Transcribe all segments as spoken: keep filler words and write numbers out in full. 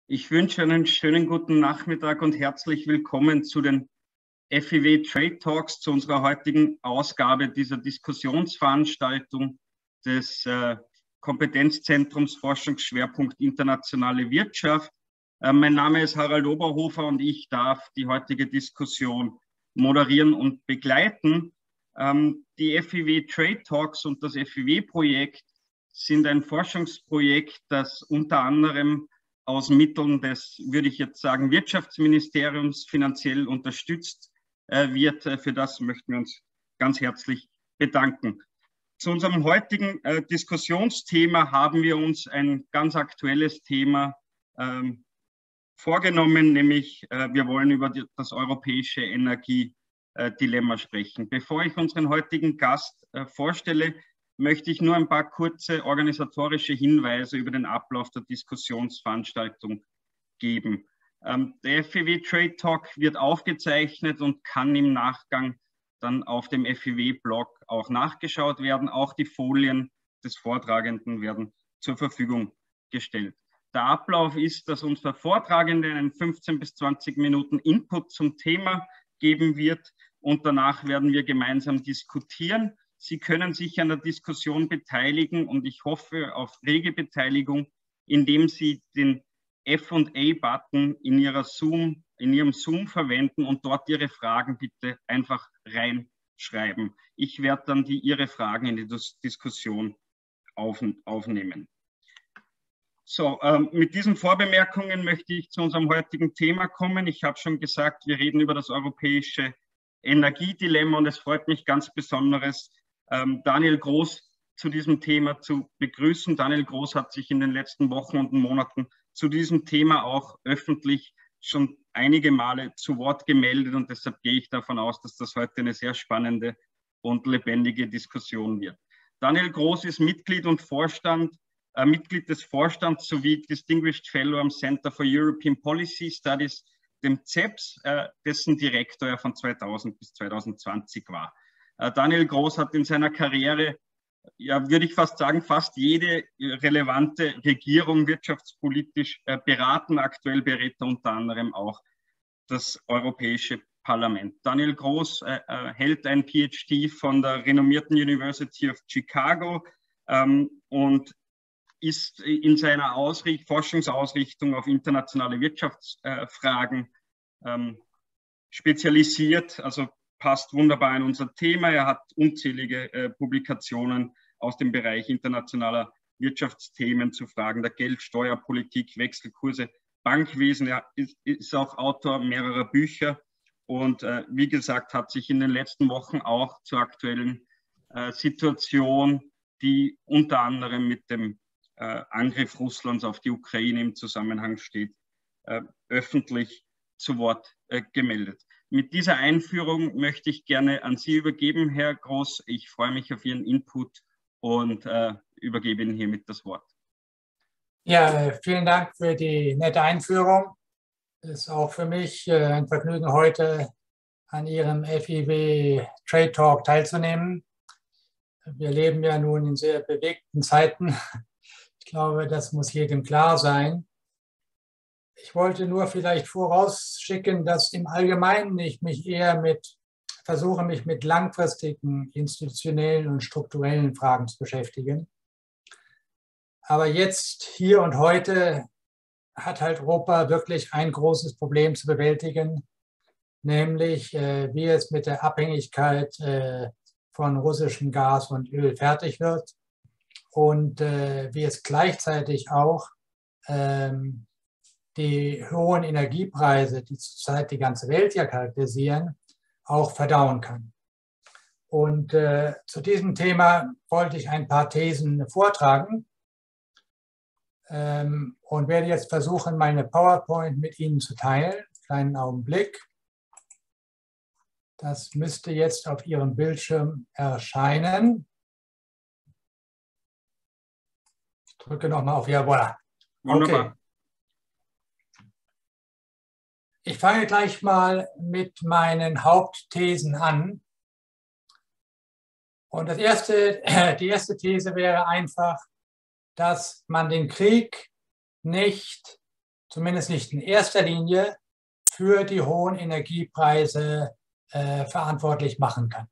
Ich wünsche einen schönen guten Nachmittag und herzlich willkommen zu den F I W Trade Talks, zu unserer heutigen Ausgabe dieser Diskussionsveranstaltung des äh, Kompetenzzentrums Forschungsschwerpunkt Internationale Wirtschaft. Äh, mein Name ist Harald Oberhofer und ich darf die heutige Diskussion moderieren und begleiten. Ähm, die F I W Trade Talks und das F I W-Projekt sind ein Forschungsprojekt, das unter anderem aus Mitteln des, würde ich jetzt sagen, Wirtschaftsministeriums finanziell unterstützt äh, wird. Für das möchten wir uns ganz herzlich bedanken. Zu unserem heutigen äh, Diskussionsthema haben wir uns ein ganz aktuelles Thema ähm, vorgenommen, nämlich äh, wir wollen über die, das europäische Energiedilemma sprechen. Bevor ich unseren heutigen Gast äh, vorstelle, möchte ich nur ein paar kurze organisatorische Hinweise über den Ablauf der Diskussionsveranstaltung geben. Ähm, der F I W Trade Talk wird aufgezeichnet und kann im Nachgang dann auf dem F I W-Blog auch nachgeschaut werden. Auch die Folien des Vortragenden werden zur Verfügung gestellt. Der Ablauf ist, dass unser Vortragender einen fünfzehn bis zwanzig Minuten Input zum Thema geben wird und danach werden wir gemeinsam diskutieren. Sie können sich an der Diskussion beteiligen und ich hoffe auf rege Beteiligung, indem Sie den F und A-Button in, ihrer Zoom, in Ihrem Zoom verwenden und dort Ihre Fragen bitte einfach reinschreiben. Ich werde dann die, Ihre Fragen in die Dis Diskussion auf, aufnehmen. So, ähm, mit diesen Vorbemerkungen möchte ich zu unserem heutigen Thema kommen. Ich habe schon gesagt, wir reden über das europäische Energiedilemma und es freut mich ganz besonders, ähm, Daniel Groß zu diesem Thema zu begrüßen. Daniel Groß hat sich in den letzten Wochen und Monaten zu diesem Thema auch öffentlich schon einige Male zu Wort gemeldet und deshalb gehe ich davon aus, dass das heute eine sehr spannende und lebendige Diskussion wird. Daniel Groß ist Mitglied und Vorstand, äh, Mitglied des Vorstands sowie Distinguished Fellow am Center for European Policy Studies, dem C E P S, äh, dessen Direktor er von zweitausend bis zweitausendzwanzig war. Äh, Daniel Groß hat in seiner Karriere, ja, würde ich fast sagen, fast jede relevante Regierung wirtschaftspolitisch äh, beraten. Aktuell berät er unter anderem auch das Europäische Parlament. Daniel Groß äh, äh, hält ein P H D von der renommierten University of Chicago ähm, und ist in seiner Ausricht, Forschungsausrichtung auf internationale Wirtschaftsfragen ähm, spezialisiert, also passt wunderbar in unser Thema. Er hat unzählige äh, Publikationen aus dem Bereich internationaler Wirtschaftsthemen zu Fragen der Geld-, Steuerpolitik, Wechselkurse, Bankwesen. Er ist, ist auch Autor mehrerer Bücher und äh, wie gesagt, hat sich in den letzten Wochen auch zur aktuellen äh, Situation, die unter anderem mit dem äh, Angriff Russlands auf die Ukraine im Zusammenhang steht, äh, öffentlich zu Wort äh, gemeldet. Mit dieser Einführung möchte ich gerne an Sie übergeben, Herr Groß. Ich freue mich auf Ihren Input und äh, übergebe Ihnen hiermit das Wort. Ja, vielen Dank für die nette Einführung. Es ist auch für mich äh, ein Vergnügen, heute an Ihrem F I W Trade Talk teilzunehmen. Wir leben ja nun in sehr bewegten Zeiten. Ich glaube, das muss jedem klar sein. Ich wollte nur vielleicht vorausschicken, dass im Allgemeinen ich mich eher mit, versuche, mich mit langfristigen institutionellen und strukturellen Fragen zu beschäftigen. Aber jetzt, hier und heute, hat halt Europa wirklich ein großes Problem zu bewältigen, nämlich äh, wie es mit der Abhängigkeit äh, von russischem Gas und Öl fertig wird und äh, wie es gleichzeitig auch ähm, die hohen Energiepreise, die zurzeit die ganze Welt ja charakterisieren, auch verdauen kann. Und äh, zu diesem Thema wollte ich ein paar Thesen vortragen ähm, und werde jetzt versuchen, meine PowerPoint mit Ihnen zu teilen. Kleinen Augenblick. Das müsste jetzt auf Ihrem Bildschirm erscheinen. Ich drücke nochmal auf Ja, voilà. Wunderbar. Okay. Ich fange gleich mal mit meinen Hauptthesen an. Und das erste, die erste These wäre einfach, dass man den Krieg nicht zumindest nicht in erster Linie, für die hohen Energiepreise äh, verantwortlich machen kann.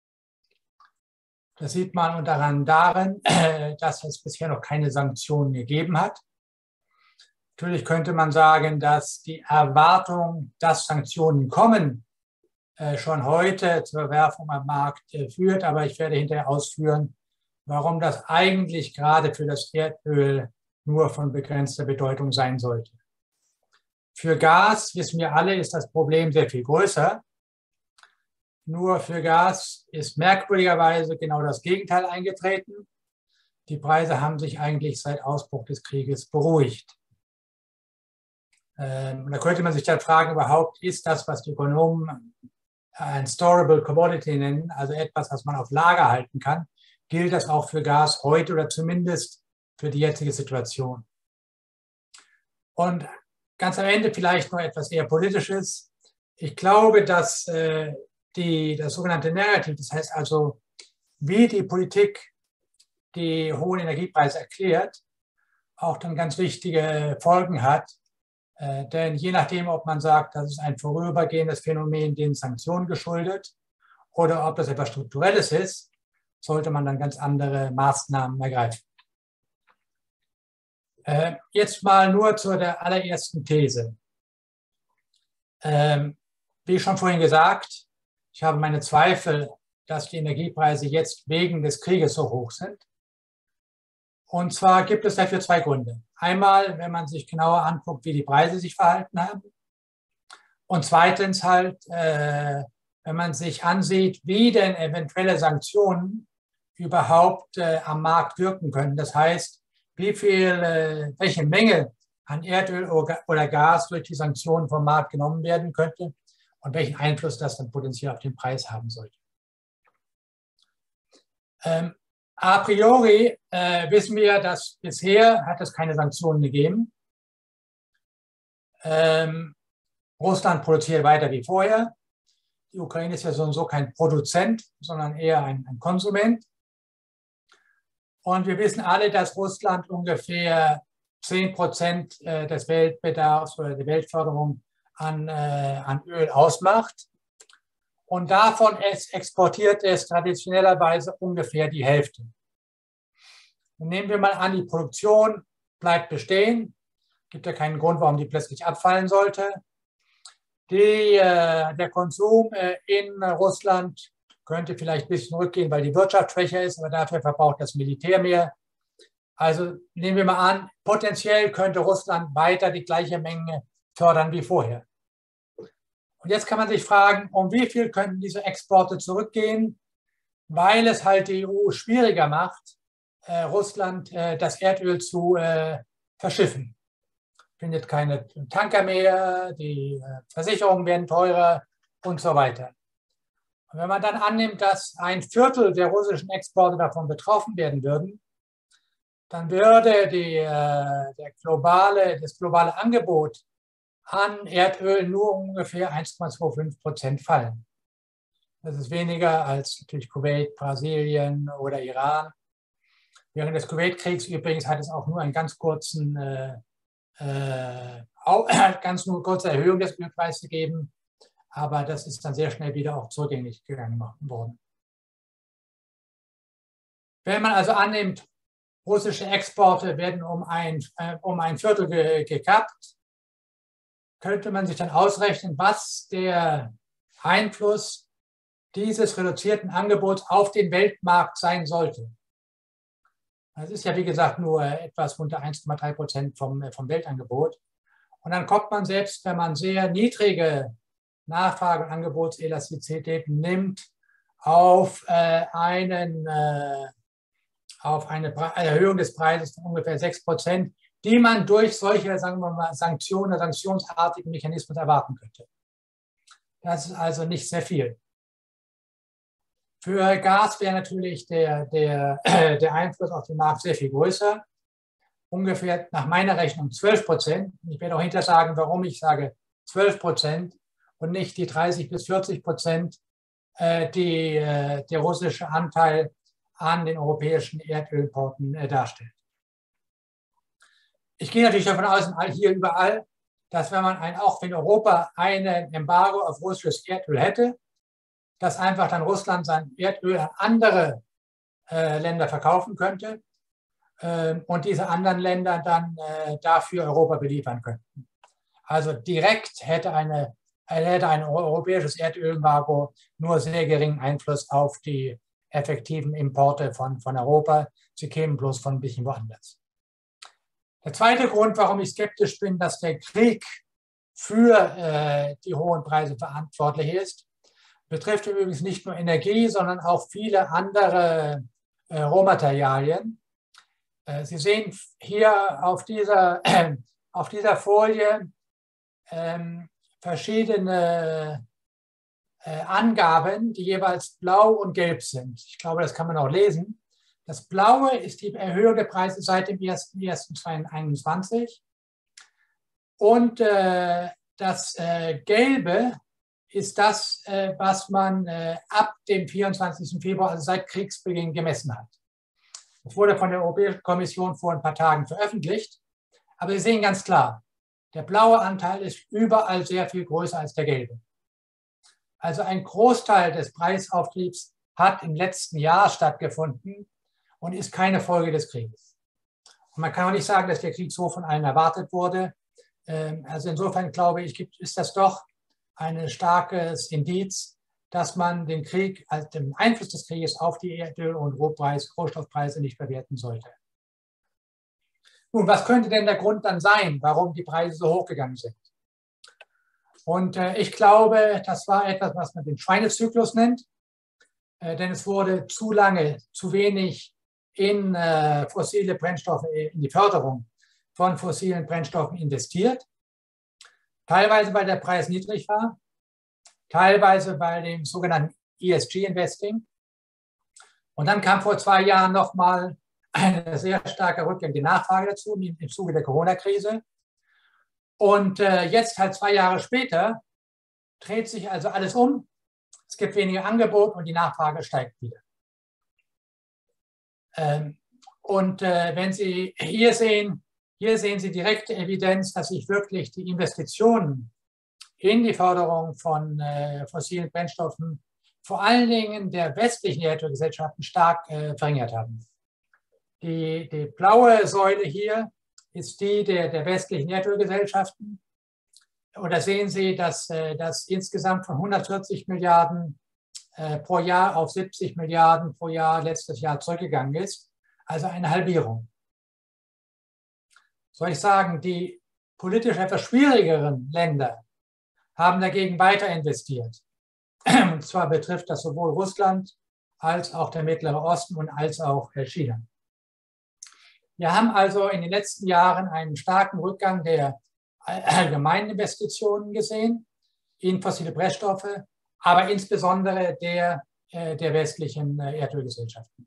Das sieht man unter anderem darin, äh, dass es bisher noch keine Sanktionen gegeben hat. Natürlich könnte man sagen, dass die Erwartung, dass Sanktionen kommen, äh, schon heute zur Verwerfung am Markt äh, führt, aber ich werde hinterher ausführen, warum das eigentlich gerade für das Erdöl nur von begrenzter Bedeutung sein sollte. Für Gas, wissen wir alle, ist das Problem sehr viel größer. Nur für Gas ist merkwürdigerweise genau das Gegenteil eingetreten. Die Preise haben sich eigentlich seit Ausbruch des Krieges beruhigt. Ähm, da könnte man sich dann fragen, überhaupt ist das, was die Ökonomen ein Storable Commodity nennen, also etwas, was man auf Lager halten kann, gilt das auch für Gas heute oder zumindest für die jetzige Situation. Und ganz am Ende vielleicht noch etwas eher Politisches. Ich glaube, dass äh, die, das sogenannte Narrative, das heißt also, wie die Politik die hohen Energiepreise erklärt, auch dann ganz wichtige Folgen hat. Äh, denn je nachdem, ob man sagt, das ist ein vorübergehendes Phänomen, den Sanktionen geschuldet, oder ob das etwas Strukturelles ist, sollte man dann ganz andere Maßnahmen ergreifen. Äh, jetzt mal nur zu der allerersten These. Ähm, wie schon vorhin gesagt, ich habe meine Zweifel, dass die Energiepreise jetzt wegen des Krieges so hoch sind. Und zwar gibt es dafür zwei Gründe. Einmal, wenn man sich genauer anguckt, wie die Preise sich verhalten haben. Und zweitens halt, äh, wenn man sich ansieht, wie denn eventuelle Sanktionen überhaupt äh, am Markt wirken können. Das heißt, wie viel, äh, welche Menge an Erdöl oder Gas durch die Sanktionen vom Markt genommen werden könnte und welchen Einfluss das dann potenziell auf den Preis haben sollte. Ähm, a priori äh, wissen wir, dass bisher hat es keine Sanktionen gegeben. Ähm, Russland produziert weiter wie vorher. Die Ukraine ist ja so und so kein Produzent, sondern eher ein, ein Konsument. Und wir wissen alle, dass Russland ungefähr zehn Prozent des Weltbedarfs oder der Weltförderung an, äh, an Öl ausmacht. Und davon es exportiert es traditionellerweise ungefähr die Hälfte. Und nehmen wir mal an, die Produktion bleibt bestehen. Gibt ja keinen Grund, warum die plötzlich abfallen sollte. Die, äh, der Konsum äh, in Russland könnte vielleicht ein bisschen rückgehen, weil die Wirtschaft schwächer ist, aber dafür verbraucht das Militär mehr. Also nehmen wir mal an, potenziell könnte Russland weiter die gleiche Menge fördern wie vorher. Und jetzt kann man sich fragen, um wie viel könnten diese Exporte zurückgehen, weil es halt die E U schwieriger macht, äh, Russland äh, das Erdöl zu äh, verschiffen. Findet keine Tanker mehr, die äh, Versicherungen werden teurer und so weiter. Und wenn man dann annimmt, dass ein Viertel der russischen Exporte davon betroffen werden würden, dann würde die, äh, der globale, das globale Angebot an Erdöl nur ungefähr eins Komma fünfundzwanzig Prozent fallen. Das ist weniger als natürlich Kuwait, Brasilien oder Iran. Während des Kuwait-Kriegs übrigens hat es auch nur einen ganz kurzen, äh, äh, auch, ganz nur kurze Erhöhung des Ölpreises gegeben. Aber das ist dann sehr schnell wieder auch zurückgängig gegangen worden. Wenn man also annimmt, russische Exporte werden um ein, äh, um ein Viertel ge gekappt, könnte man sich dann ausrechnen, was der Einfluss dieses reduzierten Angebots auf den Weltmarkt sein sollte. Das ist ja, wie gesagt, nur etwas unter eins Komma drei Prozent vom, vom Weltangebot. Und dann kommt man selbst, wenn man sehr niedrige Nachfrage- und Angebotselastizitäten nimmt, auf, äh, einen, äh, auf eine Erhöhung des Preises von ungefähr sechs Prozent, die man durch solche, sagen wir mal, Sanktionen, sanktionsartigen Mechanismen erwarten könnte. Das ist also nicht sehr viel. Für Gas wäre natürlich der, der, äh, der Einfluss auf den Markt sehr viel größer. Ungefähr nach meiner Rechnung zwölf Prozent. Ich werde auch hinterher sagen, warum ich sage zwölf Prozent und nicht die dreißig bis vierzig Prozent, äh, die äh, der russische Anteil an den europäischen Erdölimporten äh, darstellt. Ich gehe natürlich davon aus, hier überall dass wenn man ein, auch wenn Europa ein Embargo auf russisches Erdöl hätte, dass einfach dann Russland sein Erdöl an andere äh, Länder verkaufen könnte äh, und diese anderen Länder dann äh, dafür Europa beliefern könnten. Also direkt hätte, eine, hätte ein europäisches Erdölembargo nur sehr geringen Einfluss auf die effektiven Importe von, von Europa. Sie kämen bloß von ein bisschen woanders. Der zweite Grund, warum ich skeptisch bin, dass der Krieg für äh, die hohen Preise verantwortlich ist, betrifft übrigens nicht nur Energie, sondern auch viele andere äh, Rohmaterialien. Äh, Sie sehen hier auf dieser, äh, auf dieser Folie ähm, verschiedene äh, Angaben, die jeweils blau und gelb sind. Ich glaube, das kann man auch lesen. Das Blaue ist die Erhöhung der Preise seit dem ersten ersten zweitausendeinundzwanzig und äh, das äh, Gelbe ist das, äh, was man äh, ab dem vierundzwanzigsten Februar, also seit Kriegsbeginn, gemessen hat. Das wurde von der Europäischen Kommission vor ein paar Tagen veröffentlicht. Aber Sie sehen ganz klar, der blaue Anteil ist überall sehr viel größer als der gelbe. Also ein Großteil des Preisauftriebs hat im letzten Jahr stattgefunden und ist keine Folge des Krieges. Und man kann auch nicht sagen, dass der Krieg so von allen erwartet wurde. Also insofern glaube ich, ist das doch ein starkes Indiz, dass man den Krieg, also den Einfluss des Krieges auf die Erdöl- und Rohpreis, Rohstoffpreise nicht bewerten sollte. Nun, was könnte denn der Grund dann sein, warum die Preise so hochgegangen sind? Und äh, ich glaube, das war etwas, was man den Schweinezyklus nennt, äh, denn es wurde zu lange, zu wenig in äh, fossile Brennstoffe, in die Förderung von fossilen Brennstoffen investiert. Teilweise, weil der Preis niedrig war, teilweise bei dem sogenannten E S G-Investing. Und dann kam vor zwei Jahren nochmal eine sehr starke Rückgang der Nachfrage dazu im Zuge der Corona-Krise. Und äh, jetzt, halt zwei Jahre später, dreht sich also alles um. Es gibt weniger Angebot und die Nachfrage steigt wieder. Ähm, und äh, wenn Sie hier sehen, hier sehen Sie direkte Evidenz, dass sich wirklich die Investitionen in die Förderung von äh, fossilen Brennstoffen vor allen Dingen der westlichen Erdölgesellschaften stark äh, verringert haben. Die, die blaue Säule hier ist die der, der westlichen Erdölgesellschaften. Und da sehen Sie, dass äh, das insgesamt von hundertvierzig Milliarden äh, pro Jahr auf siebzig Milliarden pro Jahr letztes Jahr zurückgegangen ist. Also eine Halbierung. Soll ich sagen, die politisch etwas schwierigeren Länder haben dagegen weiter investiert. Und zwar betrifft das sowohl Russland als auch der Mittlere Osten und als auch China. Wir haben also in den letzten Jahren einen starken Rückgang der allgemeinen Investitionen gesehen in fossile Brennstoffe, aber insbesondere der, der westlichen Erdölgesellschaften.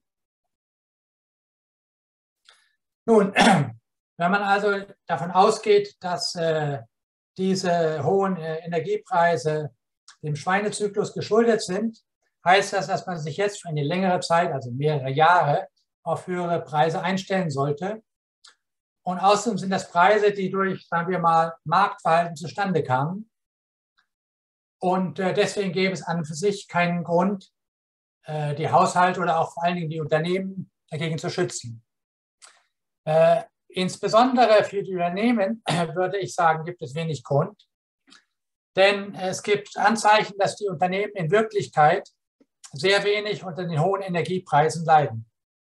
Nun, wenn man also davon ausgeht, dass äh, diese hohen äh, Energiepreise dem Schweinezyklus geschuldet sind, heißt das, dass man sich jetzt für eine längere Zeit, also mehrere Jahre, auf höhere Preise einstellen sollte. Und außerdem sind das Preise, die durch, sagen wir mal, Marktverhalten zustande kamen. Und äh, deswegen gäbe es an und für sich keinen Grund, äh, die Haushalte oder auch vor allen Dingen die Unternehmen dagegen zu schützen. Äh, insbesondere für die Unternehmen, äh, würde ich sagen, gibt es wenig Grund. Denn es gibt Anzeichen, dass die Unternehmen in Wirklichkeit sehr wenig unter den hohen Energiepreisen leiden.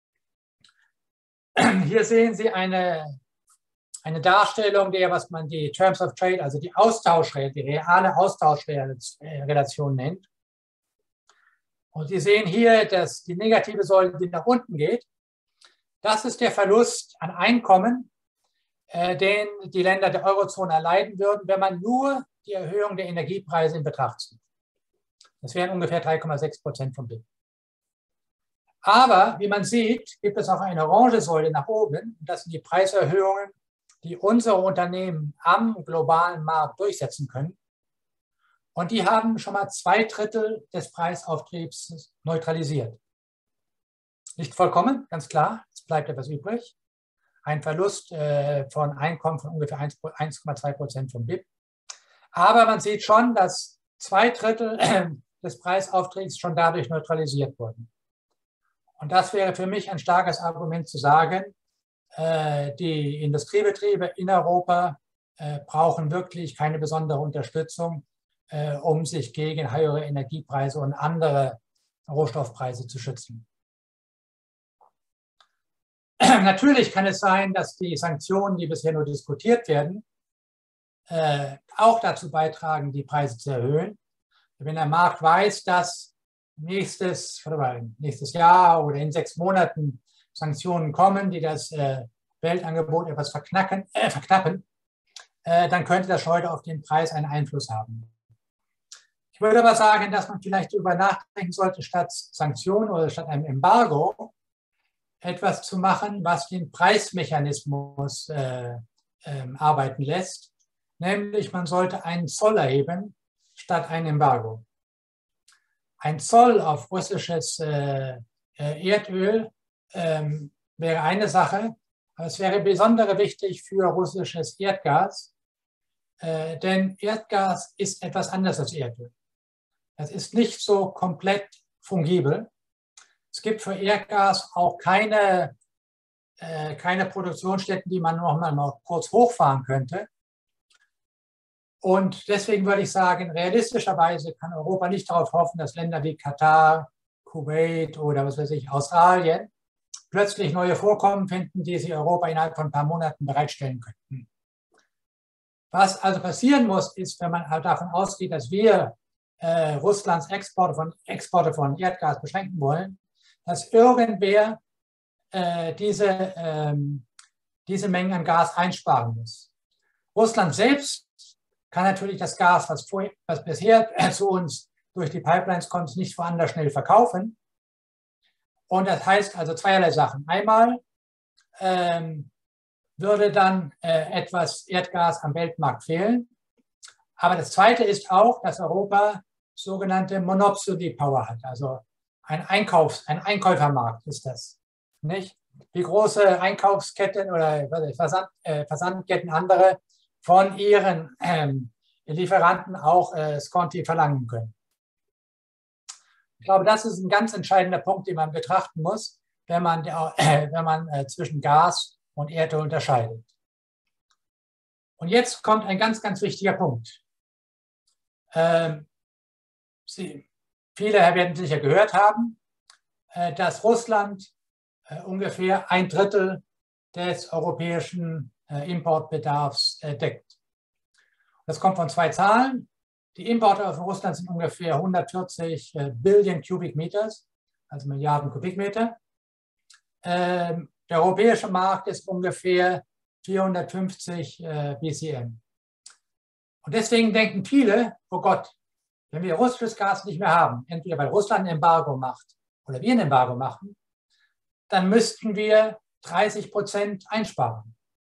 Hier sehen Sie eine, eine Darstellung der, was man die Terms of Trade, also die Austauschrelation, die reale Austauschrelation nennt. Und Sie sehen hier, dass die negative Säule, die nach unten geht, das ist der Verlust an Einkommen, äh, den die Länder der Eurozone erleiden würden, wenn man nur die Erhöhung der Energiepreise in Betracht zieht. Das wären ungefähr drei Komma sechs Prozent vom B I P. Aber wie man sieht, gibt es auch eine orange Säule nach oben. Das sind die Preiserhöhungen, die unsere Unternehmen am globalen Markt durchsetzen können. Und die haben schon mal zwei Drittel des Preisauftriebs neutralisiert. Nicht vollkommen, ganz klar, es bleibt etwas übrig. ein Verlust äh, von Einkommen von ungefähr eins Komma zwei Prozent vom B I P. Aber man sieht schon, dass zwei Drittel des Preisaufstiegs schon dadurch neutralisiert wurden. Und das wäre für mich ein starkes Argument zu sagen, äh, die Industriebetriebe in Europa äh, brauchen wirklich keine besondere Unterstützung, äh, um sich gegen höhere Energiepreise und andere Rohstoffpreise zu schützen. Natürlich kann es sein, dass die Sanktionen, die bisher nur diskutiert werden, äh, auch dazu beitragen, die Preise zu erhöhen. Wenn der Markt weiß, dass nächstes, nächstes Jahr oder in sechs Monaten Sanktionen kommen, die das äh, Weltangebot etwas verknacken, äh, verknappen, äh, dann könnte das heute auf den Preis einen Einfluss haben. Ich würde aber sagen, dass man vielleicht darüber nachdenken sollte, statt Sanktionen oder statt einem Embargo etwas zu machen, was den Preismechanismus äh, äh, arbeiten lässt. Nämlich, man sollte einen Zoll erheben statt ein Embargo. Ein Zoll auf russisches äh, Erdöl ähm, wäre eine Sache, aber es wäre besonders wichtig für russisches Erdgas, äh, denn Erdgas ist etwas anderes als Erdöl. Das ist nicht so komplett fungibel. Es gibt für Erdgas auch keine, äh, keine Produktionsstätten, die man noch mal kurz hochfahren könnte. Und deswegen würde ich sagen, realistischerweise kann Europa nicht darauf hoffen, dass Länder wie Katar, Kuwait oder was weiß ich, Australien plötzlich neue Vorkommen finden, die sie Europa innerhalb von ein paar Monaten bereitstellen könnten. Was also passieren muss, ist, wenn man halt davon ausgeht, dass wir äh, Russlands Exporte von, Exporte von Erdgas beschränken wollen, dass irgendwer äh, diese, ähm, diese Mengen an Gas einsparen muss. Russland selbst kann natürlich das Gas, was, vorher, was bisher zu uns durch die Pipelines kommt, nicht woanders schnell verkaufen. Und das heißt also zweierlei Sachen. Einmal ähm, würde dann äh, etwas Erdgas am Weltmarkt fehlen. Aber das Zweite ist auch, dass Europa sogenannte Monopoly Power hat. Also ein, Einkaufs-, ein Einkäufermarkt ist das. Nicht? Wie große Einkaufsketten oder Versand, äh, Versandketten andere von ihren ähm, Lieferanten auch äh, Sconti verlangen können. Ich glaube, das ist ein ganz entscheidender Punkt, den man betrachten muss, wenn man, äh, wenn man äh, zwischen Gas und Erdöl unterscheidet. Und jetzt kommt ein ganz, ganz wichtiger Punkt. Ähm, Sie, viele werden sicher gehört haben, äh, dass Russland äh, ungefähr ein Drittel des europäischen äh, Importbedarfs äh, deckt. Das kommt von zwei Zahlen. Die Importe aus Russland sind ungefähr hundertvierzig äh, Billion Cubic Meters, also Milliarden Kubikmeter. Ähm, der europäische Markt ist ungefähr vierhundertfünfzig äh, B C M. Und deswegen denken viele, oh Gott, wenn wir russisches Gas nicht mehr haben, entweder weil Russland ein Embargo macht oder wir ein Embargo machen, dann müssten wir dreißig Prozent einsparen.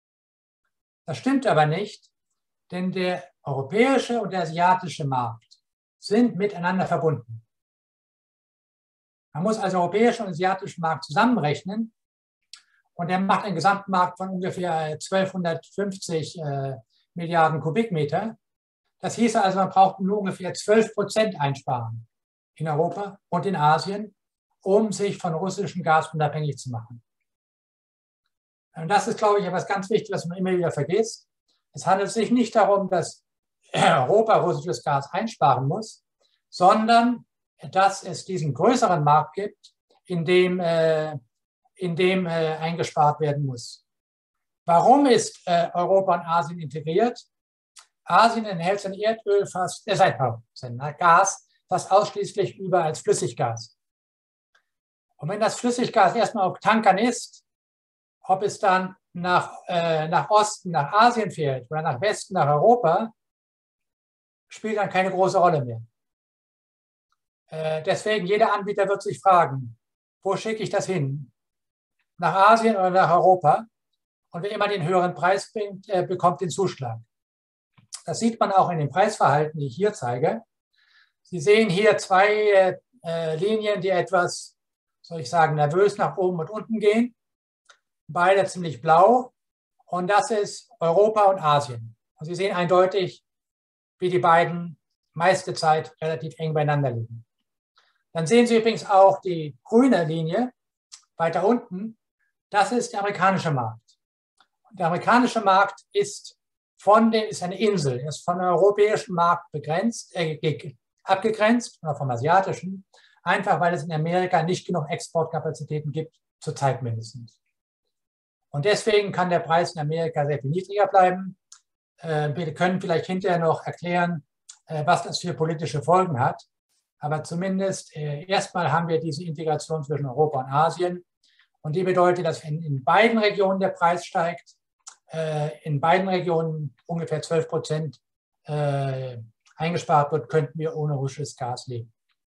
Das stimmt aber nicht, denn der europäische und der asiatische Markt sind miteinander verbunden. Man muss also europäischen und asiatischen Markt zusammenrechnen und der macht einen Gesamtmarkt von ungefähr zwölfhundertfünfzig äh, Milliarden Kubikmeter. Das hieße also, man braucht nur ungefähr zwölf Prozent einsparen in Europa und in Asien, um sich von russischem Gas unabhängig zu machen. Und das ist, glaube ich, etwas ganz Wichtiges, was man immer wieder vergisst. Es handelt sich nicht darum, dass Europa russisches Gas einsparen muss, sondern dass es diesen größeren Markt gibt, in dem, äh, in dem äh, eingespart werden muss. Warum ist äh, Europa und Asien integriert? Asien enthält sein Erdöl fast, äh, sein Gas fast ausschließlich über als Flüssiggas. Und wenn das Flüssiggas erstmal auf Tankern ist, ob es dann nach, äh, nach Osten, nach Asien fährt oder nach Westen, nach Europa, spielt dann keine große Rolle mehr. Äh, deswegen, jeder Anbieter wird sich fragen, wo schicke ich das hin? Nach Asien oder nach Europa? Und wer immer den höheren Preis bringt, äh, bekommt den Zuschlag. Das sieht man auch in dem Preisverhalten, die ich hier zeige. Sie sehen hier zwei äh, Linien, die etwas, soll ich sagen, nervös nach oben und unten gehen. beide ziemlich blau. Und das ist Europa und Asien. Und Sie sehen eindeutig, wie die beiden meiste Zeit relativ eng beieinander liegen. Dann sehen Sie übrigens auch die grüne Linie weiter unten. Das ist der amerikanische Markt. Und der amerikanische Markt ist, von den, ist eine Insel, ist von dem europäischen Markt begrenzt, äh, abgegrenzt oder vom asiatischen, einfach weil es in Amerika nicht genug Exportkapazitäten gibt, zurzeit mindestens. Und deswegen kann der Preis in Amerika sehr viel niedriger bleiben. Wir können vielleicht hinterher noch erklären, was das für politische Folgen hat. Aber zumindest erstmal haben wir diese Integration zwischen Europa und Asien. Und die bedeutet, dass in, in beiden Regionen der Preis steigt, in beiden Regionen ungefähr zwölf Prozent eingespart wird, könnten wir ohne russisches Gas leben.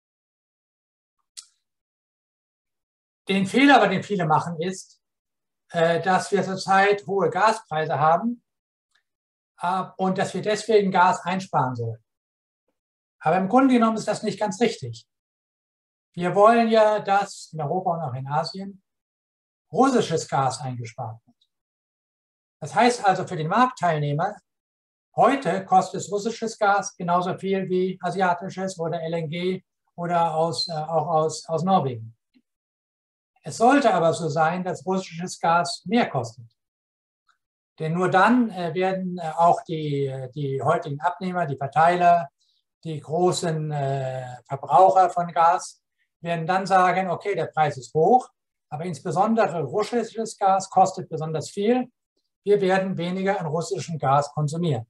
Den Fehler, aber den viele machen, ist, dass wir zurzeit hohe Gaspreise haben und dass wir deswegen Gas einsparen sollen. Aber im Grunde genommen ist das nicht ganz richtig. Wir wollen ja, dass in Europa und auch in Asien russisches Gas eingespart wird. Das heißt also für den Marktteilnehmer, heute kostet russisches Gas genauso viel wie asiatisches oder L N G oder aus, äh, auch aus, aus Norwegen. Es sollte aber so sein, dass russisches Gas mehr kostet. Denn nur dann äh, werden äh, auch die, die heutigen Abnehmer, die Verteiler, die großen äh, Verbraucher von Gas, werden dann sagen, okay, der Preis ist hoch, aber insbesondere russisches Gas kostet besonders viel. Wir werden weniger an russischem Gas konsumieren.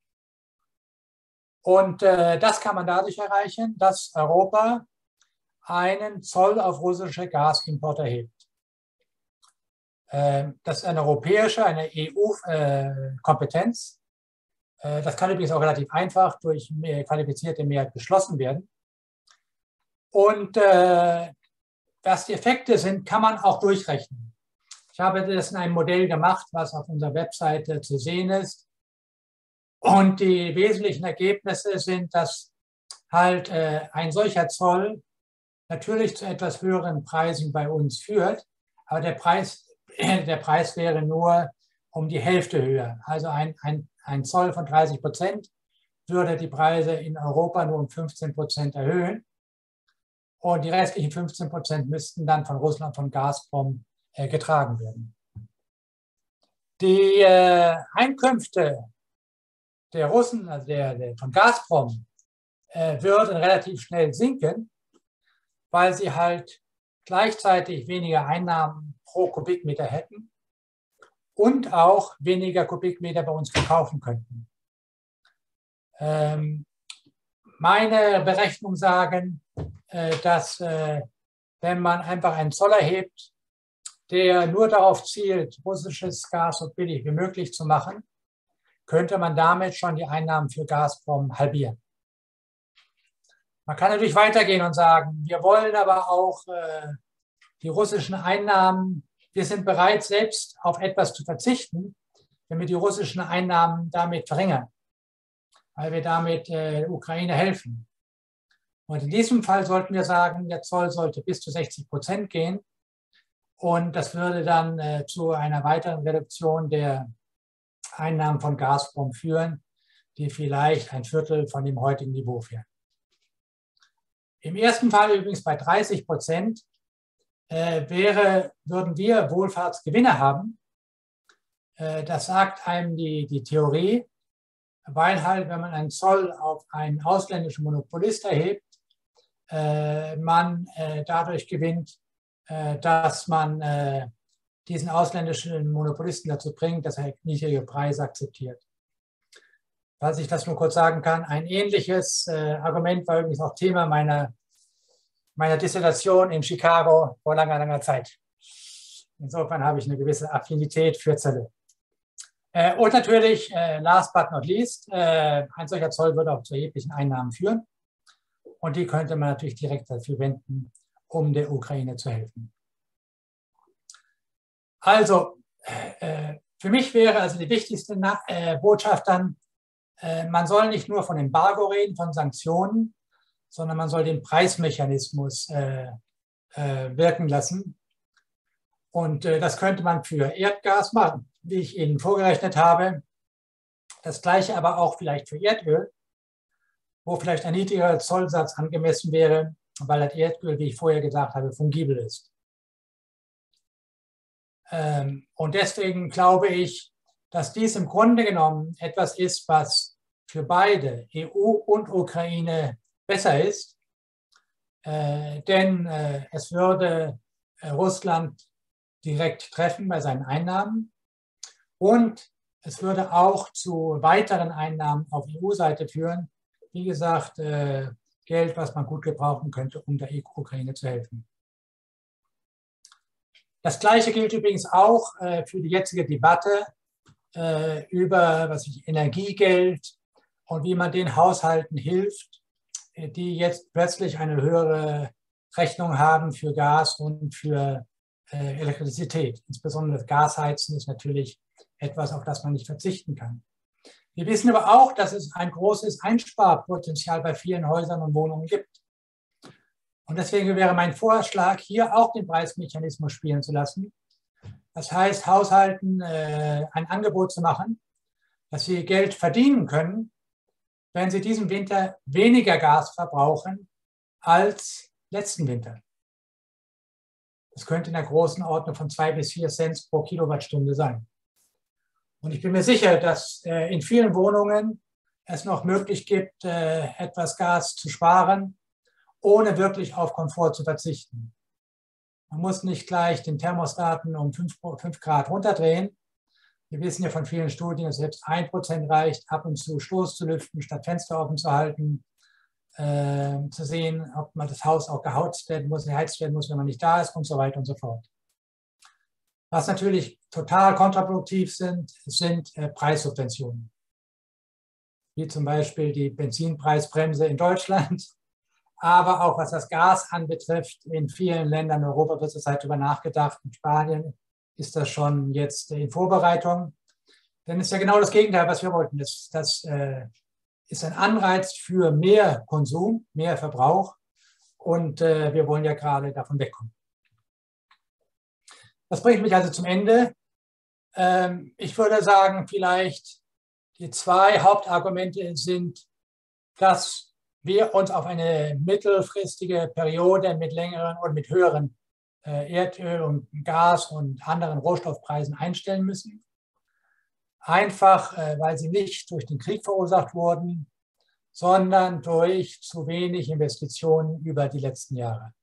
Und äh, das kann man dadurch erreichen, dass Europa einen Zoll auf russische Gasimporte erhebt. Das ist eine europäische, eine E U-Kompetenz. Das kann übrigens auch relativ einfach durch qualifizierte Mehrheit beschlossen werden. Und was die Effekte sind, kann man auch durchrechnen. Ich habe das in einem Modell gemacht, was auf unserer Webseite zu sehen ist. Und die wesentlichen Ergebnisse sind, dass halt ein solcher Zoll natürlich zu etwas höheren Preisen bei uns führt, aber der Preis, der Preis wäre nur um die Hälfte höher. Also ein, ein, ein Zoll von dreißig Prozent würde die Preise in Europa nur um fünfzehn Prozent erhöhen und die restlichen fünfzehn Prozent müssten dann von Russland, von Gazprom äh, getragen werden. Die äh, Einkünfte der Russen, also der, der von Gazprom, äh, würden relativ schnell sinken, weil sie halt gleichzeitig weniger Einnahmen pro Kubikmeter hätten und auch weniger Kubikmeter bei uns verkaufen könnten. Ähm, meine Berechnungen sagen, äh, dass äh, wenn man einfach einen Zoll erhebt, der nur darauf zielt, russisches Gas so billig wie möglich zu machen, könnte man damit schon die Einnahmen für Gazprom halbieren. Man kann natürlich weitergehen und sagen, wir wollen aber auch äh, die russischen Einnahmen, wir sind bereit, selbst auf etwas zu verzichten, wenn wir die russischen Einnahmen damit verringern, weil wir damit äh, der Ukraine helfen. Und in diesem Fall sollten wir sagen, der Zoll sollte bis zu sechzig Prozent gehen und das würde dann äh, zu einer weiteren Reduktion der Einnahmen von Gazprom führen, die vielleicht ein Viertel von dem heutigen Niveau wären. Im ersten Fall übrigens bei dreißig Prozent äh, wäre, würden wir Wohlfahrtsgewinne haben. Äh, das sagt einem die, die Theorie, weil halt, wenn man einen Zoll auf einen ausländischen Monopolist erhebt, äh, man äh, dadurch gewinnt, äh, dass man äh, diesen ausländischen Monopolisten dazu bringt, dass er niedrige Preise akzeptiert. Falls ich das nur kurz sagen kann, ein ähnliches äh, Argument war übrigens auch Thema meiner, meiner Dissertation in Chicago vor langer, langer Zeit. Insofern habe ich eine gewisse Affinität für Zölle. Äh, und natürlich, äh, last but not least, äh, ein solcher Zoll würde auch zu erheblichen Einnahmen führen. Und die könnte man natürlich direkt dafür wenden, um der Ukraine zu helfen. Also, äh, für mich wäre also die wichtigste Na äh, Botschaft dann, man soll nicht nur von Embargo reden, von Sanktionen, sondern man soll den Preismechanismus äh, äh, wirken lassen. Und äh, das könnte man für Erdgas machen, wie ich Ihnen vorgerechnet habe. Das Gleiche aber auch vielleicht für Erdöl, wo vielleicht ein niedrigerer Zollsatz angemessen wäre, weil das Erdöl, wie ich vorher gesagt habe, fungibel ist. Ähm, und deswegen glaube ich, dass dies im Grunde genommen etwas ist, was für beide, E U und Ukraine, besser ist. Äh, denn äh, es würde äh, Russland direkt treffen bei seinen Einnahmen und es würde auch zu weiteren Einnahmen auf E U-Seite führen. Wie gesagt, äh, Geld, was man gut gebrauchen könnte, um der Ukraine zu helfen. Das Gleiche gilt übrigens auch äh, für die jetzige Debatte äh, über was ich, Energiegeld und wie man den Haushalten hilft, äh, die jetzt plötzlich eine höhere Rechnung haben für Gas und für äh, Elektrizität. Insbesondere das Gasheizen ist natürlich etwas, auf das man nicht verzichten kann. Wir wissen aber auch, dass es ein großes Einsparpotenzial bei vielen Häusern und Wohnungen gibt. Und deswegen wäre mein Vorschlag, hier auch den Preismechanismus spielen zu lassen. Das heißt, Haushalten äh, ein Angebot zu machen, dass sie Geld verdienen können, wenn sie diesen Winter weniger Gas verbrauchen als letzten Winter. Das könnte in der großen Ordnung von zwei bis vier Cent pro Kilowattstunde sein. Und ich bin mir sicher, dass äh, in vielen Wohnungen es noch möglich gibt, äh, etwas Gas zu sparen, ohne wirklich auf Komfort zu verzichten. Man muss nicht gleich den Thermostaten um fünf Grad runterdrehen. Wir wissen ja von vielen Studien, dass selbst ein Prozent reicht, ab und zu Stoß zu lüften, statt Fenster offen zu halten, äh, zu sehen, ob man das Haus auch geheizt werden muss, geheizt werden muss, wenn man nicht da ist und so weiter und so fort. Was natürlich total kontraproduktiv sind, sind äh, Preissubventionen. Wie zum Beispiel die Benzinpreisbremse in Deutschland. Aber auch was das Gas anbetrifft, in vielen Ländern in Europa wird zurzeit darüber nachgedacht. In Spanien ist das schon jetzt in Vorbereitung. Denn es ist ja genau das Gegenteil, was wir wollten. Das, das äh, ist ein Anreiz für mehr Konsum, mehr Verbrauch. Und äh, wir wollen ja gerade davon wegkommen. Das bringt mich also zum Ende. Ähm, ich würde sagen, vielleicht die zwei Hauptargumente sind, dass wir uns auf eine mittelfristige Periode mit längeren und mit höheren äh, Erdöl- und Gas- und anderen Rohstoffpreisen einstellen müssen. Einfach, äh, weil sie nicht durch den Krieg verursacht wurden, sondern durch zu wenig Investitionen über die letzten Jahre.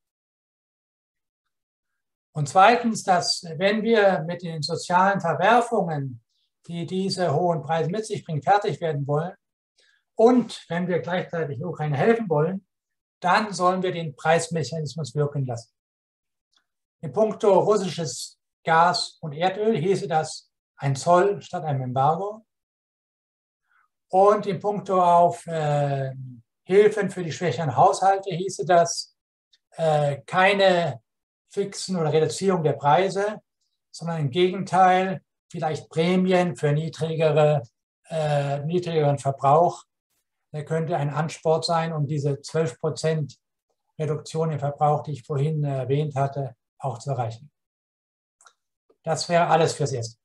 Und zweitens, dass wenn wir mit den sozialen Verwerfungen, die diese hohen Preise mit sich bringen, fertig werden wollen und wenn wir gleichzeitig der Ukraine helfen wollen, dann sollen wir den Preismechanismus wirken lassen. In puncto russisches Gas und Erdöl hieße das ein Zoll statt einem Embargo. Und in puncto auf äh, Hilfen für die schwächeren Haushalte hieße das äh, keine fixen oder Reduzierung der Preise, sondern im Gegenteil vielleicht Prämien für niedrigere, äh, niedrigeren Verbrauch. Der könnte ein Ansporn sein, um diese zwölf Prozent Reduktion im Verbrauch, die ich vorhin erwähnt hatte, auch zu erreichen. Das wäre alles fürs Erste.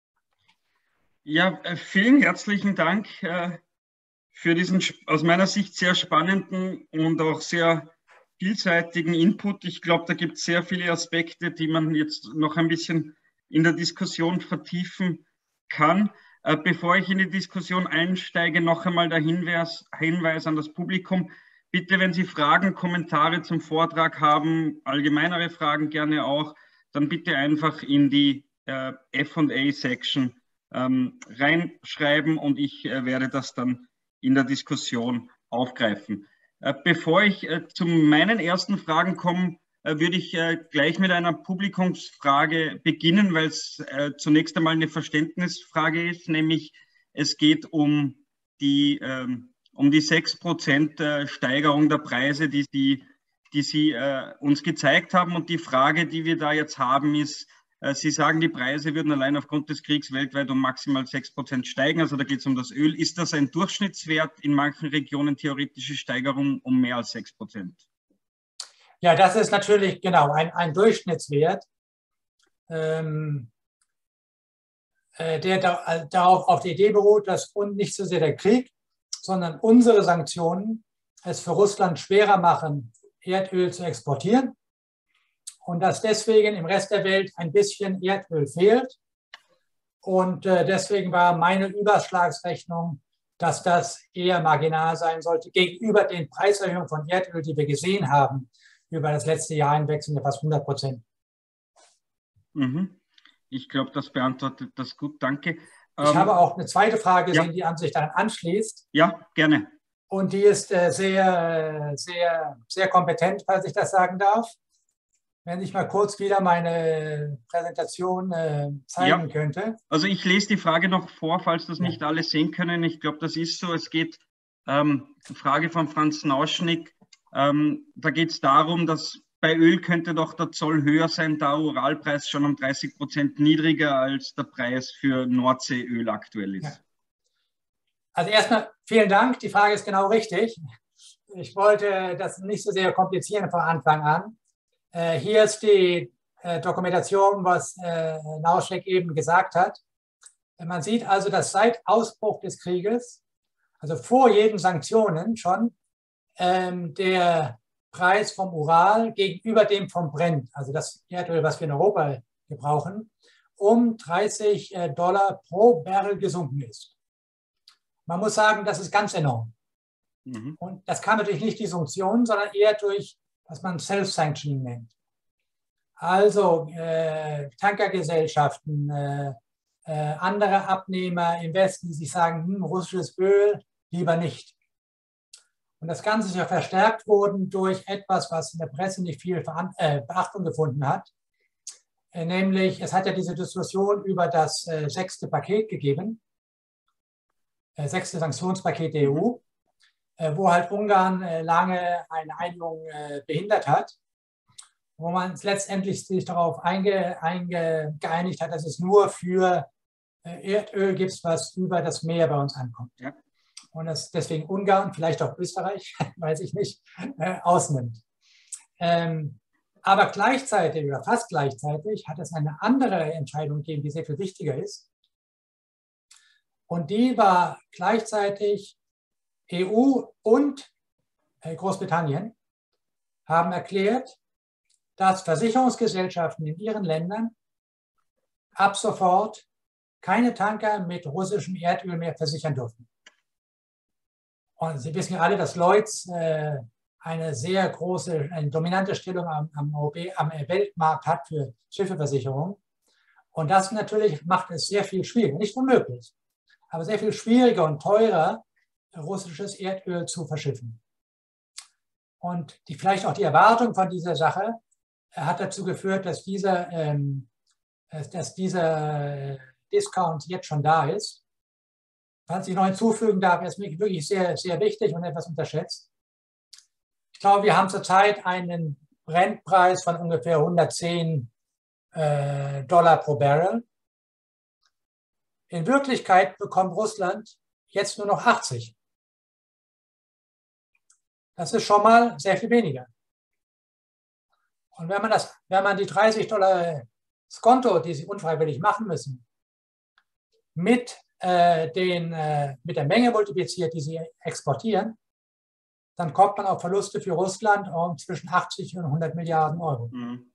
Ja, vielen herzlichen Dank für diesen aus meiner Sicht sehr spannenden und auch sehr vielseitigen Input. Ich glaube, da gibt es sehr viele Aspekte, die man jetzt noch ein bisschen in der Diskussion vertiefen kann. Äh, bevor ich in die Diskussion einsteige, noch einmal der Hinweis, Hinweis an das Publikum. Bitte, wenn Sie Fragen, Kommentare zum Vortrag haben, allgemeinere Fragen gerne auch, dann bitte einfach in die äh, F und A-Section ähm, reinschreiben und ich äh, werde das dann in der Diskussion aufgreifen. Bevor ich zu meinen ersten Fragen komme, würde ich gleich mit einer Publikumsfrage beginnen, weil es zunächst einmal eine Verständnisfrage ist, nämlich es geht um die, um die sechs Prozent Steigerung der Preise, die Sie, die Sie uns gezeigt haben. Und die Frage, die wir da jetzt haben, ist, Sie sagen, die Preise würden allein aufgrund des Kriegs weltweit um maximal sechs Prozent steigen. Also da geht es um das Öl. Ist das ein Durchschnittswert? In manchen Regionen theoretische Steigerung um mehr als sechs Prozent? Ja, das ist natürlich genau ein, ein Durchschnittswert. ähm, äh, der da, darauf auf die Idee beruht, dass und nicht so sehr der Krieg, sondern unsere Sanktionen es für Russland schwerer machen, Erdöl zu exportieren und dass deswegen im Rest der Welt ein bisschen Erdöl fehlt. Und äh, deswegen war meine Überschlagsrechnung, dass das eher marginal sein sollte gegenüber den Preiserhöhungen von Erdöl, die wir gesehen haben über das letzte Jahr hinweg, sind ja fast hundert Prozent. Mhm. Ich glaube, das beantwortet das gut. Danke. Ich ähm, habe auch eine zweite Frage gesehen, ja, die an sich daran anschließt. Ja, gerne. Und die ist äh, sehr, sehr, sehr kompetent, falls ich das sagen darf. Wenn ich mal kurz wieder meine Präsentation äh, zeigen ja. könnte. Also ich lese die Frage noch vor, falls das ja. nicht alle sehen können. Ich glaube, das ist so. Es geht, ähm, Frage von Franz Nauschnick, ähm, da geht es darum, dass bei Öl könnte doch der Zoll höher sein, da Uralpreis schon um dreißig Prozent niedriger als der Preis für Nordseeöl aktuell ist. Ja. Also erstmal vielen Dank, die Frage ist genau richtig. Ich wollte das nicht so sehr komplizieren von Anfang an. Äh, hier ist die äh, Dokumentation, was äh, Nauschnick eben gesagt hat. Man sieht also, dass seit Ausbruch des Krieges, also vor jeden Sanktionen schon, ähm, der Preis vom Ural gegenüber dem vom Brent, also das Erdöl, was wir in Europa gebrauchen, um dreißig Dollar pro Barrel gesunken ist. Man muss sagen, das ist ganz enorm. Mhm. Und das kann natürlich nicht die Sanktionen, sondern eher durch, was man Self-Sanctioning nennt. Also äh, Tankergesellschaften, äh, äh, andere Abnehmer im Westen, die sich sagen, hm, russisches Öl lieber nicht. Und das Ganze ist ja verstärkt worden durch etwas, was in der Presse nicht viel äh, Beachtung gefunden hat. Äh, nämlich, es hat ja diese Diskussion über das äh, sechste Paket gegeben, äh, sechste Sanktionspaket der E U, äh, wo halt Ungarn äh, lange eine Einigung äh, behindert hat, wo man letztendlich sich darauf einge, einge, geeinigt hat, dass es nur für äh, Erdöl gibt, was über das Meer bei uns ankommt. Ja. Und das deswegen Ungarn, vielleicht auch Österreich, weiß ich nicht, äh, ausnimmt. Ähm, aber gleichzeitig oder fast gleichzeitig hat es eine andere Entscheidung gegeben, die sehr viel wichtiger ist. Und die war gleichzeitig E U und äh, Großbritannien haben erklärt, dass Versicherungsgesellschaften in ihren Ländern ab sofort keine Tanker mit russischem Erdöl mehr versichern dürfen. Und Sie wissen ja alle, dass Lloyds äh, eine sehr große, eine dominante Stellung am, am, am Weltmarkt hat für Schiffeversicherung. Und das natürlich macht es sehr viel schwieriger, nicht unmöglich, aber sehr viel schwieriger und teurer, russisches Erdöl zu verschiffen. Und die, vielleicht auch die Erwartung von dieser Sache hat dazu geführt, dass dieser, ähm, dass dieser Discount jetzt schon da ist. Was ich noch hinzufügen darf, ist mir wirklich sehr, sehr wichtig und etwas unterschätzt. Ich glaube, wir haben zurzeit einen Brennpreis von ungefähr hundertzehn äh, Dollar pro Barrel. In Wirklichkeit bekommt Russland jetzt nur noch achtzig. Das ist schon mal sehr viel weniger. Und wenn man, das, wenn man die dreißig Dollar Skonto, die sie unfreiwillig machen müssen, mit, äh, den, äh, mit der Menge multipliziert, die sie exportieren, dann kommt man auf Verluste für Russland um zwischen achtzig und hundert Milliarden Euro. Mhm.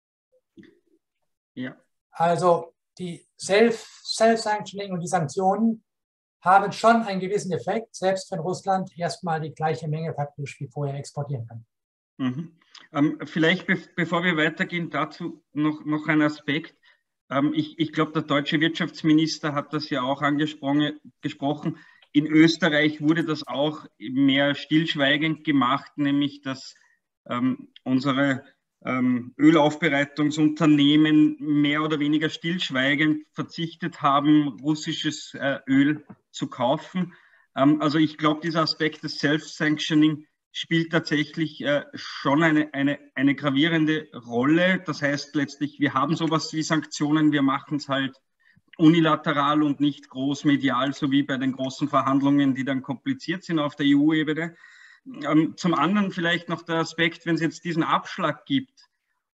Ja. Also die Self-Sanctioning und die Sanktionen haben schon einen gewissen Effekt, selbst wenn Russland erstmal die gleiche Menge faktisch wie vorher exportieren kann. Mhm. Ähm, vielleicht, be bevor wir weitergehen, dazu noch, noch ein Aspekt. Ähm, ich ich glaube, der deutsche Wirtschaftsminister hat das ja auch angesprochen. Gesprochen. In Österreich wurde das auch mehr stillschweigend gemacht, nämlich dass ähm, unsere ähm, Ölaufbereitungsunternehmen mehr oder weniger stillschweigend verzichtet haben, russisches äh, Öl zu kaufen. Ähm, also ich glaube, dieser Aspekt des Self-Sanctioning spielt tatsächlich äh, schon eine, eine, eine gravierende Rolle. Das heißt letztlich, wir haben sowas wie Sanktionen, wir machen es halt unilateral und nicht großmedial, so wie bei den großen Verhandlungen, die dann kompliziert sind auf der E U-Ebene. Ähm, zum anderen vielleicht noch der Aspekt, wenn es jetzt diesen Abschlag gibt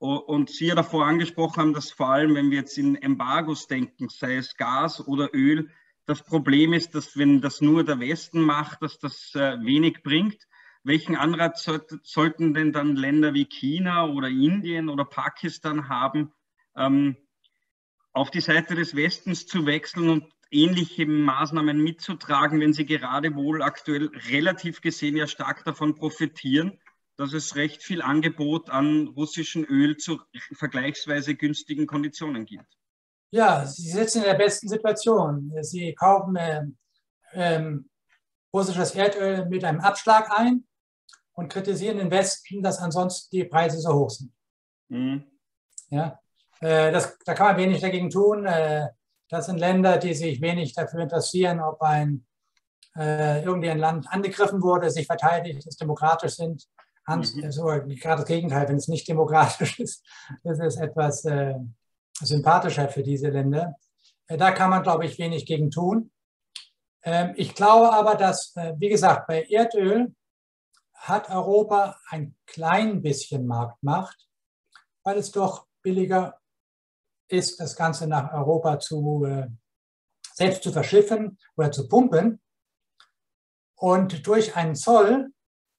Und Sie ja davor angesprochen haben, dass vor allem, wenn wir jetzt in Embargos denken, sei es Gas oder Öl, das Problem ist, dass wenn das nur der Westen macht, dass das äh, wenig bringt. Welchen Anreiz sollte, sollten denn dann Länder wie China oder Indien oder Pakistan haben, ähm, auf die Seite des Westens zu wechseln und ähnliche Maßnahmen mitzutragen, wenn sie gerade wohl aktuell relativ gesehen ja stark davon profitieren, dass es recht viel Angebot an russischem Öl zu vergleichsweise günstigen Konditionen gibt? Ja, Sie sitzen in der besten Situation. Sie kaufen äh, ähm, russisches Erdöl mit einem Abschlag ein und kritisieren den Westen, dass ansonsten die Preise so hoch sind. Mhm. Ja, äh, das, da kann man wenig dagegen tun. Äh, das sind Länder, die sich wenig dafür interessieren, ob ein, äh, irgendwie ein Land angegriffen wurde, sich verteidigt, es demokratisch sind. Hans, mhm. So, gerade das Gegenteil, wenn es nicht demokratisch ist, ist es etwas äh, sympathischer für diese Länder. Äh, da kann man, glaube ich, wenig gegen tun. Ähm, ich glaube aber, dass, äh, wie gesagt, bei Erdöl hat Europa ein klein bisschen Marktmacht, weil es doch billiger ist, das Ganze nach Europa zu, äh, selbst zu verschiffen oder zu pumpen. Und durch einen Zoll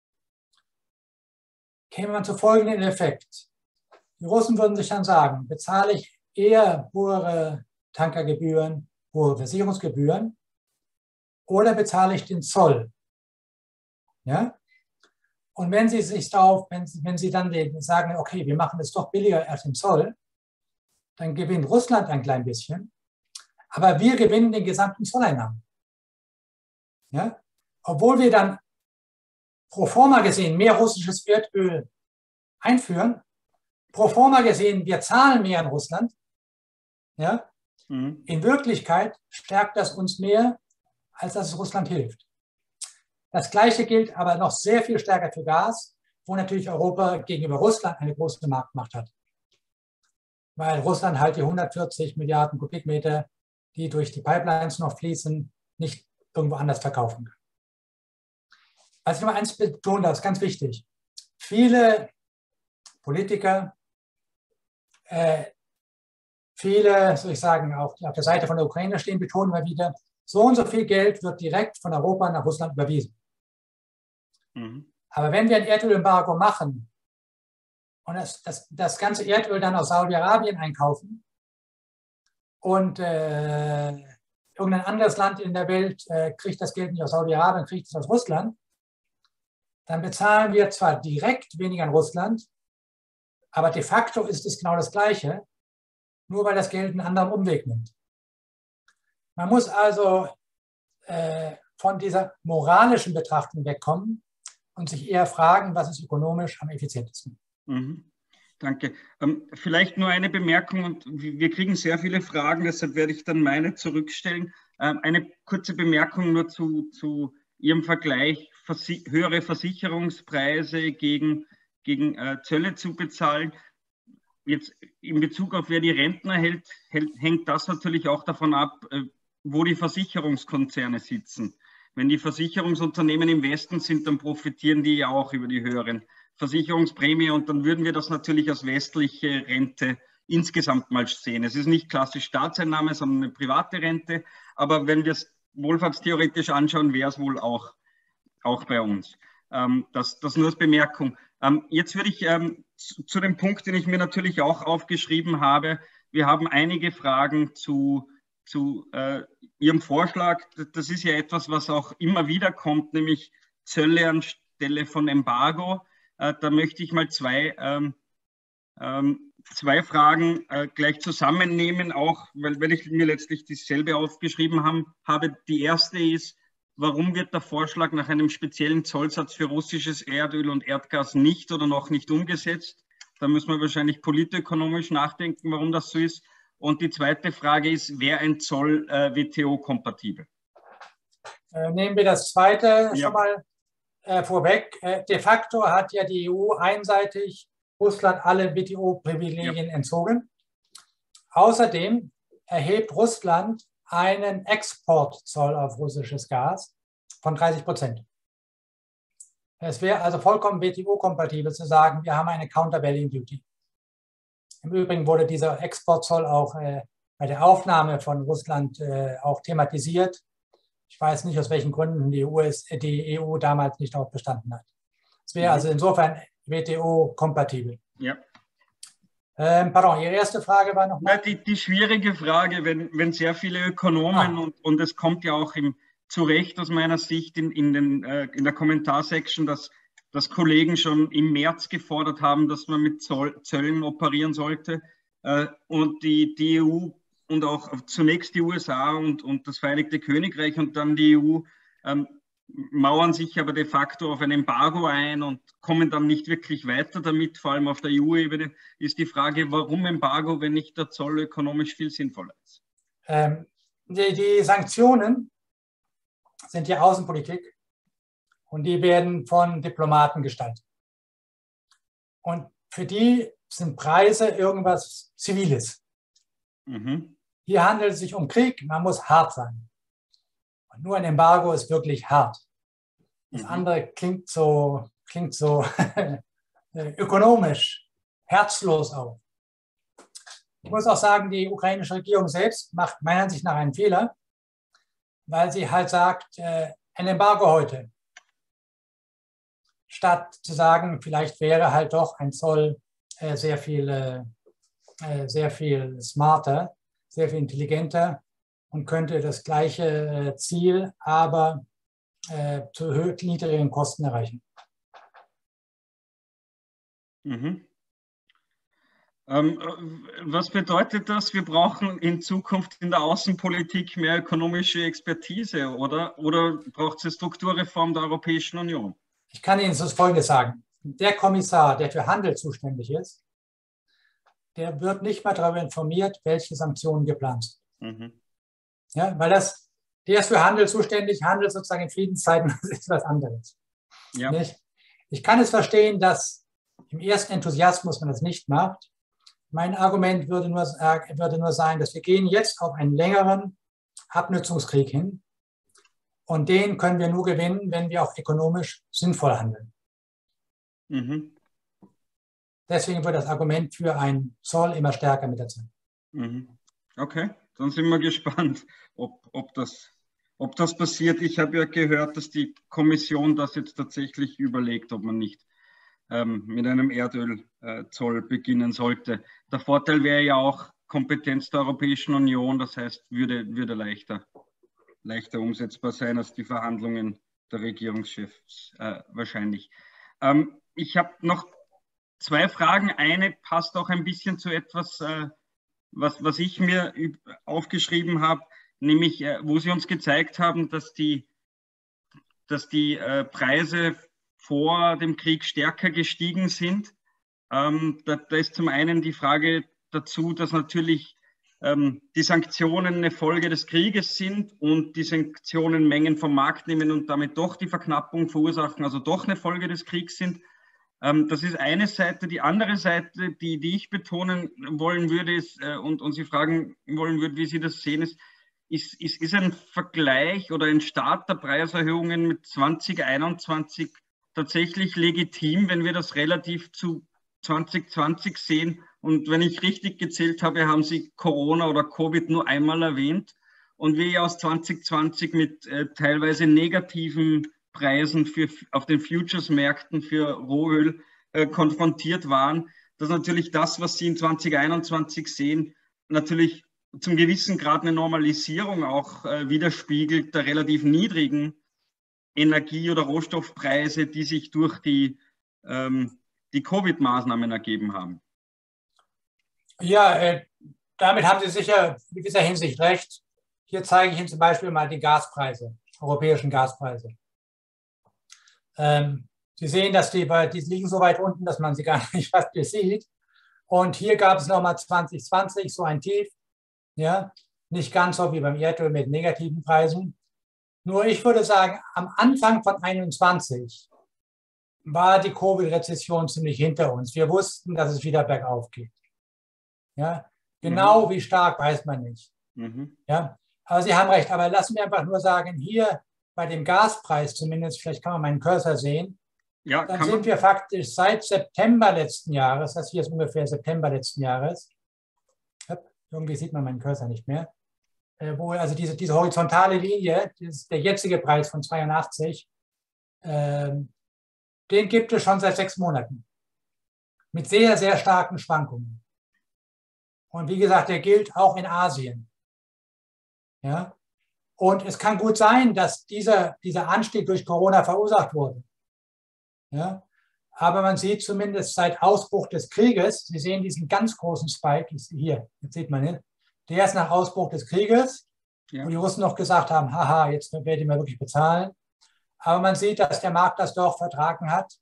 käme man zu folgendem Effekt. Die Russen würden sich dann sagen, bezahle ich eher hohe Tankergebühren, hohe Versicherungsgebühren oder bezahle ich den Zoll? Ja? Und wenn Sie sich darauf, wenn, wenn Sie dann sagen, okay, wir machen es doch billiger als den Zoll, dann gewinnt Russland ein klein bisschen, aber wir gewinnen den gesamten Zolleinnahmen. Ja? Obwohl wir dann pro forma gesehen mehr russisches Erdöl einführen, pro forma gesehen, wir zahlen mehr an Russland. Ja? Mhm. In Wirklichkeit stärkt das uns mehr, als dass es Russland hilft. Das Gleiche gilt aber noch sehr viel stärker für Gas, wo natürlich Europa gegenüber Russland eine große Marktmacht hat. Weil Russland halt die hundertvierzig Milliarden Kubikmeter, die durch die Pipelines noch fließen, nicht irgendwo anders verkaufen kann. Also ich noch eins betonen, das ist ganz wichtig. Viele Politiker, äh, viele, soll ich sagen, auch auf der Seite von der Ukraine stehen, betonen immer wieder, so und so viel Geld wird direkt von Europa nach Russland überwiesen. Mhm. Aber wenn wir ein Erdölembargo machen und das, das, das ganze Erdöl dann aus Saudi-Arabien einkaufen und äh, irgendein anderes Land in der Welt äh, kriegt das Geld nicht aus Saudi-Arabien, kriegt es aus Russland, dann bezahlen wir zwar direkt weniger an Russland, aber de facto ist es genau das Gleiche, nur weil das Geld einen anderen Umweg nimmt. Man muss also äh, von dieser moralischen Betrachtung wegkommen und sich eher fragen, was ist ökonomisch am effizientesten. Mhm. Danke. Ähm, vielleicht nur eine Bemerkung, und wir kriegen sehr viele Fragen, deshalb werde ich dann meine zurückstellen. Ähm, eine kurze Bemerkung nur zu, zu Ihrem Vergleich, Versi- höhere Versicherungspreise gegen, gegen äh, Zölle zu bezahlen. Jetzt in Bezug auf wer die Rentner hält, hält, hängt das natürlich auch davon ab, äh, wo die Versicherungskonzerne sitzen. Wenn die Versicherungsunternehmen im Westen sind, dann profitieren die ja auch über die höheren Versicherungsprämie, und dann würden wir das natürlich als westliche Rente insgesamt mal sehen. Es ist nicht klassisch Staatseinnahme, sondern eine private Rente, aber wenn wir es wohlfahrtstheoretisch anschauen, wäre es wohl auch, auch bei uns. Ähm, das, das nur als Bemerkung. Ähm, jetzt würde ich ähm, zu, zu dem Punkt, den ich mir natürlich auch aufgeschrieben habe, wir haben einige Fragen zu, zu äh, Ihrem Vorschlag. Das ist ja etwas, was auch immer wieder kommt, nämlich Zölle anstelle von Embargo. Äh, da möchte ich mal zwei, ähm, ähm, zwei Fragen äh, gleich zusammennehmen, auch weil, weil ich mir letztlich dieselbe aufgeschrieben haben, habe. Die erste ist, warum wird der Vorschlag nach einem speziellen Zollsatz für russisches Erdöl und Erdgas nicht oder noch nicht umgesetzt? Da müssen wir wahrscheinlich politökonomisch nachdenken, warum das so ist. Und die zweite Frage ist, wäre ein Zoll äh, W T O-kompatibel? Äh, nehmen wir das zweite ja. schon mal äh, vorweg. Äh, de facto hat ja die E U einseitig Russland alle W T O-Privilegien ja. entzogen. Außerdem erhebt Russland einen Exportzoll auf russisches Gas von dreißig Prozent. Es wäre also vollkommen W T O-kompatibel zu sagen, wir haben eine Countervailing Duty. Im Übrigen wurde dieser Exportzoll auch äh, bei der Aufnahme von Russland äh, auch thematisiert. Ich weiß nicht, aus welchen Gründen die, U S, die E U damals nicht darauf bestanden hat. Es wäre mhm. also insofern W T O-kompatibel. Ja. Ähm, pardon, Ihre erste Frage war nochmal? Ja, die, die schwierige Frage, wenn, wenn sehr viele Ökonomen, ah. und, und es kommt ja auch im, zu Recht aus meiner Sicht in, in, den, äh, in der Kommentarsection, dass, dass Kollegen schon im März gefordert haben, dass man mit Zoll, Zöllen operieren sollte. Äh, und die, die E U und auch zunächst die U S A und, und das Vereinigte Königreich und dann die E U ähm, mauern sich aber de facto auf ein Embargo ein und kommen dann nicht wirklich weiter damit. Vor allem auf der E U-Ebene ist die Frage, warum Embargo, wenn nicht der Zoll ökonomisch viel sinnvoller ist? Ähm, die, die Sanktionen sind ja Außenpolitik und die werden von Diplomaten gestaltet. Und für die sind Preise irgendwas Ziviles. Mhm. Hier handelt es sich um Krieg, man muss hart sein. Und nur ein Embargo ist wirklich hart. Das mhm. andere klingt so, klingt so ökonomisch, herzlos auch. Ich muss auch sagen, die ukrainische Regierung selbst macht meiner Ansicht nach einen Fehler, weil sie halt sagt, äh, ein Embargo heute. Statt zu sagen, vielleicht wäre halt doch ein Zoll äh, sehr viel, äh, sehr viel smarter, sehr viel intelligenter und könnte das gleiche äh, Ziel, aber äh, zu niedrigen Kosten erreichen. Mhm. Ähm, was bedeutet das? Wir brauchen in Zukunft in der Außenpolitik mehr ökonomische Expertise, oder? Oder braucht es eine Strukturreform der Europäischen Union? Ich kann Ihnen das Folgendes sagen. Der Kommissar, der für Handel zuständig ist, der wird nicht mal darüber informiert, welche Sanktionen geplant sind. Mhm. Ja, weil das, der ist für Handel zuständig, Handel sozusagen in Friedenszeiten, das ist was anderes. Ja. Nicht? Ich kann es verstehen, dass im ersten Enthusiasmus man das nicht macht. Mein Argument würde nur, äh, würde nur sein, dass wir gehen jetzt auf einen längeren Abnutzungskrieg hin. Und den können wir nur gewinnen, wenn wir auch ökonomisch sinnvoll handeln. Mhm. Deswegen wird das Argument für einen Zoll immer stärker mit der Zeit. Mhm. Okay, dann sind wir gespannt, ob, ob, das, ob das passiert. Ich habe ja gehört, dass die Kommission das jetzt tatsächlich überlegt, ob man nicht ähm, mit einem Erdölzoll äh, beginnen sollte. Der Vorteil wäre ja auch Kompetenz der Europäischen Union, das heißt, würde, würde leichter. leichter umsetzbar sein als die Verhandlungen der Regierungschefs äh, wahrscheinlich. Ähm, ich habe noch zwei Fragen. Eine passt auch ein bisschen zu etwas, äh, was, was ich mir aufgeschrieben habe, nämlich äh, wo Sie uns gezeigt haben, dass die, dass die äh, Preise vor dem Krieg stärker gestiegen sind. Ähm, da, da ist zum einen die Frage dazu, dass natürlich die Sanktionen eine Folge des Krieges sind und die Sanktionen Mengen vom Markt nehmen und damit doch die Verknappung verursachen, also doch eine Folge des Kriegs sind. Das ist eine Seite. Die andere Seite, die, die ich betonen wollen würde ist, und, und Sie fragen wollen würde, wie Sie das sehen, ist, ist, ist, ist ein Vergleich oder ein Start der Preiserhöhungen mit zwanzig einundzwanzig tatsächlich legitim, wenn wir das relativ zu zwanzig zwanzig sehen. Und wenn ich richtig gezählt habe, haben Sie Corona oder Covid nur einmal erwähnt. Und wir ja aus zwanzig zwanzig mit äh, teilweise negativen Preisen für, auf den Futures-Märkten für Rohöl äh, konfrontiert waren, dass natürlich das, was Sie in zwanzig einundzwanzig sehen, natürlich zum gewissen Grad eine Normalisierung auch äh, widerspiegelt der relativ niedrigen Energie- oder Rohstoffpreise, die sich durch die ähm, die Covid-Maßnahmen ergeben haben. Ja, äh, damit haben Sie sicher in gewisser Hinsicht recht. Hier zeige ich Ihnen zum Beispiel mal die Gaspreise, europäischen Gaspreise. Ähm, Sie sehen, dass die, die liegen so weit unten, dass man sie gar nicht fast mehr sieht. Und hier gab es nochmal zwanzig zwanzig so ein Tief. Ja, nicht ganz so wie beim Erdöl mit negativen Preisen. Nur ich würde sagen, am Anfang von einundzwanzig war die Covid-Rezession ziemlich hinter uns. Wir wussten, dass es wieder bergauf geht. Ja, genau mhm. wie stark weiß man nicht. Mhm. Ja, aber Sie haben recht. Aber lassen wir einfach nur sagen, hier bei dem Gaspreis zumindest, vielleicht kann man meinen Cursor sehen, ja, dann sind wir faktisch seit September letzten Jahres, das hier ist ungefähr September letzten Jahres, irgendwie sieht man meinen Cursor nicht mehr, wo also diese, diese horizontale Linie, das der jetzige Preis von zweiundachtzig, ähm, den gibt es schon seit sechs Monaten mit sehr, sehr starken Schwankungen. Und wie gesagt, der gilt auch in Asien. Ja? Und es kann gut sein, dass dieser, dieser Anstieg durch Corona verursacht wurde. Ja? Aber man sieht zumindest seit Ausbruch des Krieges, Sie sehen diesen ganz großen Spike, hier, jetzt sieht man ihn, der ist nach Ausbruch des Krieges, ja. Wo die Russen noch gesagt haben, haha, jetzt werden wir wirklich bezahlen. Aber man sieht, dass der Markt das doch vertragen hat.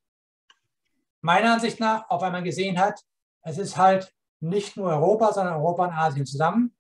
Meiner Ansicht nach, auch weil man gesehen hat, es ist halt nicht nur Europa, sondern Europa und Asien zusammen.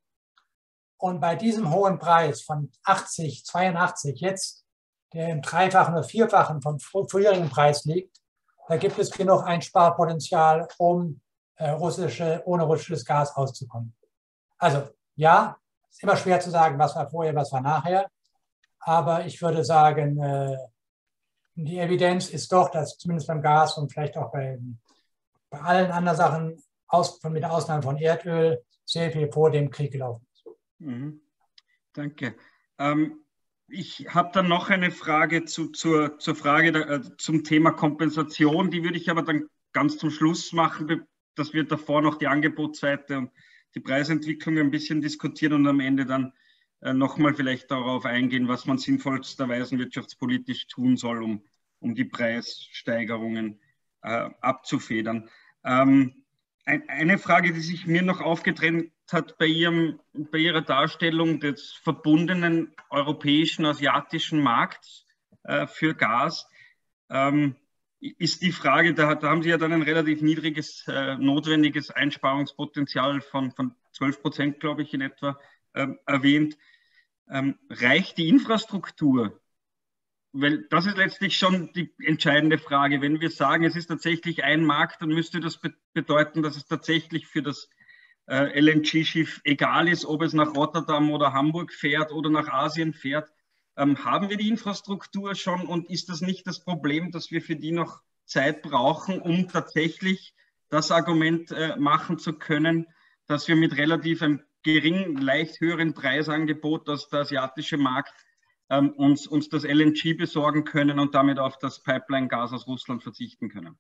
Und bei diesem hohen Preis von achtzig, zweiundachtzig jetzt, der im Dreifachen oder Vierfachen vom früheren Preis liegt, da gibt es genug Einsparpotenzial, um äh, russische, ohne russisches Gas auszukommen. Also ja, es ist immer schwer zu sagen, was war vorher, was war nachher. Aber ich würde sagen, äh, die Evidenz ist doch, dass zumindest beim Gas und vielleicht auch bei, bei allen anderen Sachen, aus, mit der Ausnahme von Erdöl, sehr viel vor dem Krieg gelaufen ist. Mhm. Danke. Ähm, ich habe dann noch eine Frage zu, zur, zur Frage der, äh, zum Thema Kompensation. Die würde ich aber dann ganz zum Schluss machen, dass wir davor noch die Angebotsseite und die Preisentwicklung ein bisschen diskutieren und am Ende dann äh, nochmal vielleicht darauf eingehen, was man sinnvollsterweise wirtschaftspolitisch tun soll, um, um die Preissteigerungen äh, abzufedern. Ähm, ein, eine Frage, die sich mir noch aufgedrängt hat bei, ihrem, bei Ihrer Darstellung des verbundenen europäischen, asiatischen Markts äh, für Gas, ähm, ist die Frage, da, da haben Sie ja dann ein relativ niedriges, äh, notwendiges Einsparungspotenzial von, von zwölf Prozent, glaube ich, in etwa äh, erwähnt. Ähm, reicht die Infrastruktur? Weil das ist letztlich schon die entscheidende Frage. Wenn wir sagen, es ist tatsächlich ein Markt, dann müsste das be bedeuten, dass es tatsächlich für das äh, L N G-Schiff egal ist, ob es nach Rotterdam oder Hamburg fährt oder nach Asien fährt. Ähm, haben wir die Infrastruktur schon und ist das nicht das Problem, dass wir für die noch Zeit brauchen, um tatsächlich das Argument äh, machen zu können, dass wir mit relativ einem geringen, leicht höheren Preisangebot als der asiatische Markt ähm, uns, uns das L N G besorgen können und damit auf das Pipeline-Gas aus Russland verzichten können?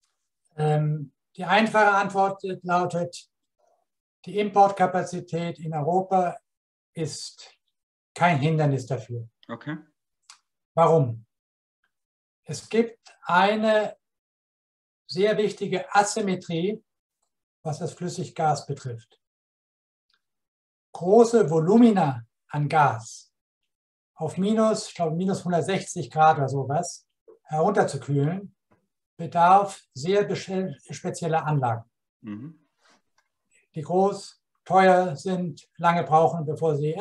Ähm, die einfache Antwort lautet, die Importkapazität in Europa ist kein Hindernis dafür. Okay. Warum? Es gibt eine sehr wichtige Asymmetrie, was das Flüssiggas betrifft. Große Volumina an Gas auf minus, ich glaube minus hundertsechzig Grad oder sowas herunterzukühlen, bedarf sehr spezieller Anlagen, mhm. die groß, teuer sind, lange brauchen, bevor sie...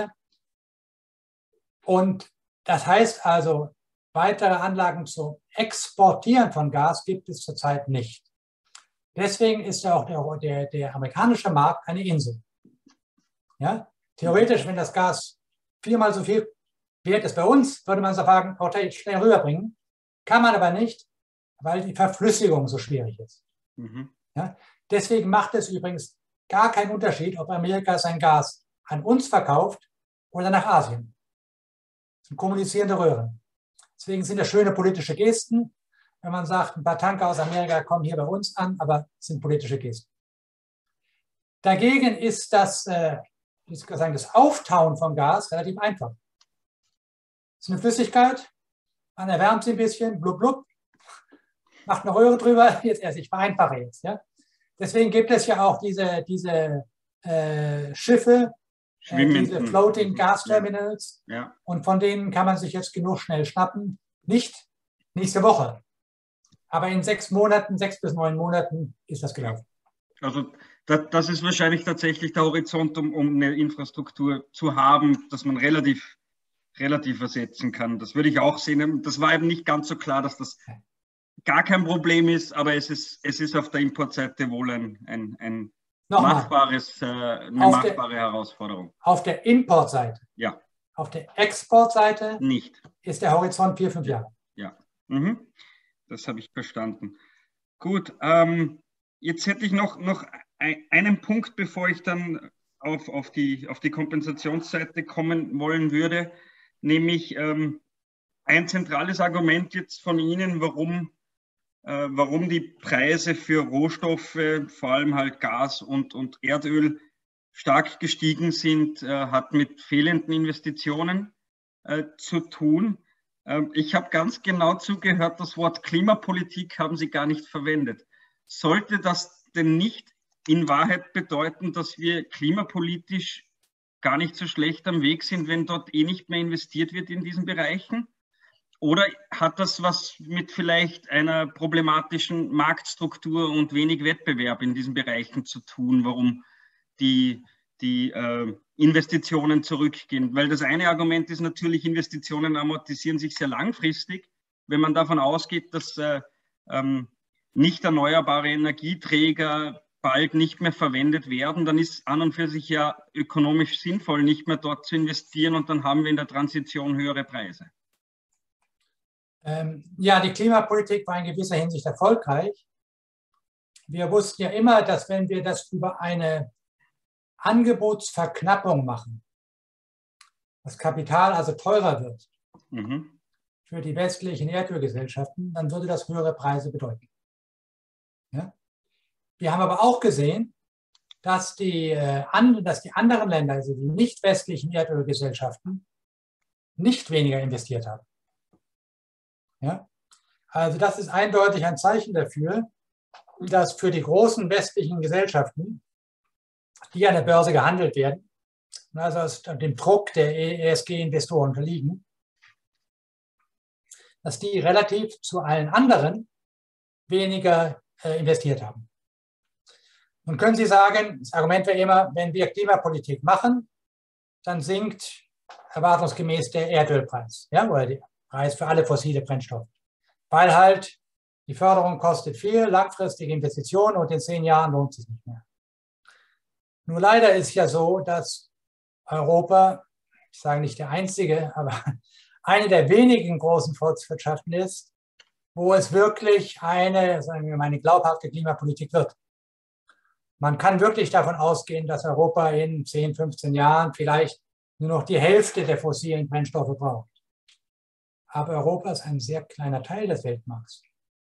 Und das heißt also, weitere Anlagen zum Exportieren von Gas gibt es zurzeit nicht. Deswegen ist ja auch der, der, der amerikanische Markt eine Insel. Ja? Theoretisch, wenn das Gas viermal so viel wert ist bei uns, würde man so sagen, okay, schnell rüberbringen. Kann man aber nicht, weil die Verflüssigung so schwierig ist. Mhm. Ja? Deswegen macht es übrigens gar keinen Unterschied, ob Amerika sein Gas an uns verkauft oder nach Asien. Das sind kommunizierende Röhren. Deswegen sind das schöne politische Gesten, wenn man sagt, ein paar Tanker aus Amerika kommen hier bei uns an, aber es sind politische Gesten. Dagegen ist das, äh, ich kann sagen, das Auftauen von Gas relativ einfach. Es ist eine Flüssigkeit, man erwärmt sie ein bisschen, blub, blub, macht eine Röhre drüber, jetzt erst, ich vereinfache jetzt. Ja? Deswegen gibt es ja auch diese, diese äh, Schiffe, äh, diese Floating Gas Terminals, ja. Und von denen kann man sich jetzt genug schnell schnappen. Nicht nächste Woche, aber in sechs Monaten, sechs bis neun Monaten ist das gelaufen. Also das, das ist wahrscheinlich tatsächlich der Horizont, um, um eine Infrastruktur zu haben, dass man relativ, relativ ersetzen kann. Das würde ich auch sehen. Das war eben nicht ganz so klar, dass das gar kein Problem ist, aber es ist, es ist auf der Importseite wohl ein, ein, ein machbares, äh, eine auf machbare der, Herausforderung. Auf der Importseite? Ja. Auf der Exportseite nicht. Ist der Horizont vier, fünf Jahre. Ja. Mhm. das habe ich verstanden. Gut, ähm, jetzt hätte ich noch, noch einen Punkt, bevor ich dann auf, auf, die, auf die Kompensationsseite kommen wollen würde, nämlich ähm, ein zentrales Argument jetzt von Ihnen, warum, äh, warum die Preise für Rohstoffe, vor allem halt Gas und, und Erdöl, stark gestiegen sind, äh, hat mit fehlenden Investitionen äh, zu tun. Ähm, ich habe ganz genau zugehört, das Wort Klimapolitik haben Sie gar nicht verwendet. Sollte das denn nicht in Wahrheit bedeuten, dass wir klimapolitisch gar nicht so schlecht am Weg sind, wenn dort eh nicht mehr investiert wird in diesen Bereichen? Oder hat das was mit vielleicht einer problematischen Marktstruktur und wenig Wettbewerb in diesen Bereichen zu tun, warum die, die äh, Investitionen zurückgehen? Weil das eine Argument ist natürlich, Investitionen amortisieren sich sehr langfristig. Wenn man davon ausgeht, dass äh, ähm, nicht erneuerbare Energieträger bald nicht mehr verwendet werden, dann ist an und für sich ja ökonomisch sinnvoll, nicht mehr dort zu investieren, und dann haben wir in der Transition höhere Preise. Ähm, ja, die Klimapolitik war in gewisser Hinsicht erfolgreich. Wir wussten ja immer, dass wenn wir das über eine Angebotsverknappung machen, das Kapital also teurer wird mhm. für die westlichen Erdölgesellschaften, dann würde das höhere Preise bedeuten. Ja? Wir haben aber auch gesehen, dass die, äh, an, dass die anderen Länder, also die nicht westlichen Erdölgesellschaften, nicht weniger investiert haben. Ja? Also das ist eindeutig ein Zeichen dafür, dass für die großen westlichen Gesellschaften, die an der Börse gehandelt werden, also dem Druck der E S G-Investoren unterliegen, dass die relativ zu allen anderen weniger äh, investiert haben. Nun können Sie sagen, das Argument wäre immer, wenn wir Klimapolitik machen, dann sinkt erwartungsgemäß der Erdölpreis, ja, oder der Preis für alle fossile Brennstoffe. Weil halt die Förderung kostet viel, langfristige Investitionen, und in zehn Jahren lohnt es sich nicht mehr. Nur leider ist ja so, dass Europa, ich sage nicht der einzige, aber eine der wenigen großen Volkswirtschaften ist, wo es wirklich eine, sagen wir mal, eine glaubhafte Klimapolitik wird. Man kann wirklich davon ausgehen, dass Europa in zehn, fünfzehn Jahren vielleicht nur noch die Hälfte der fossilen Brennstoffe braucht. Aber Europa ist ein sehr kleiner Teil des Weltmarkts.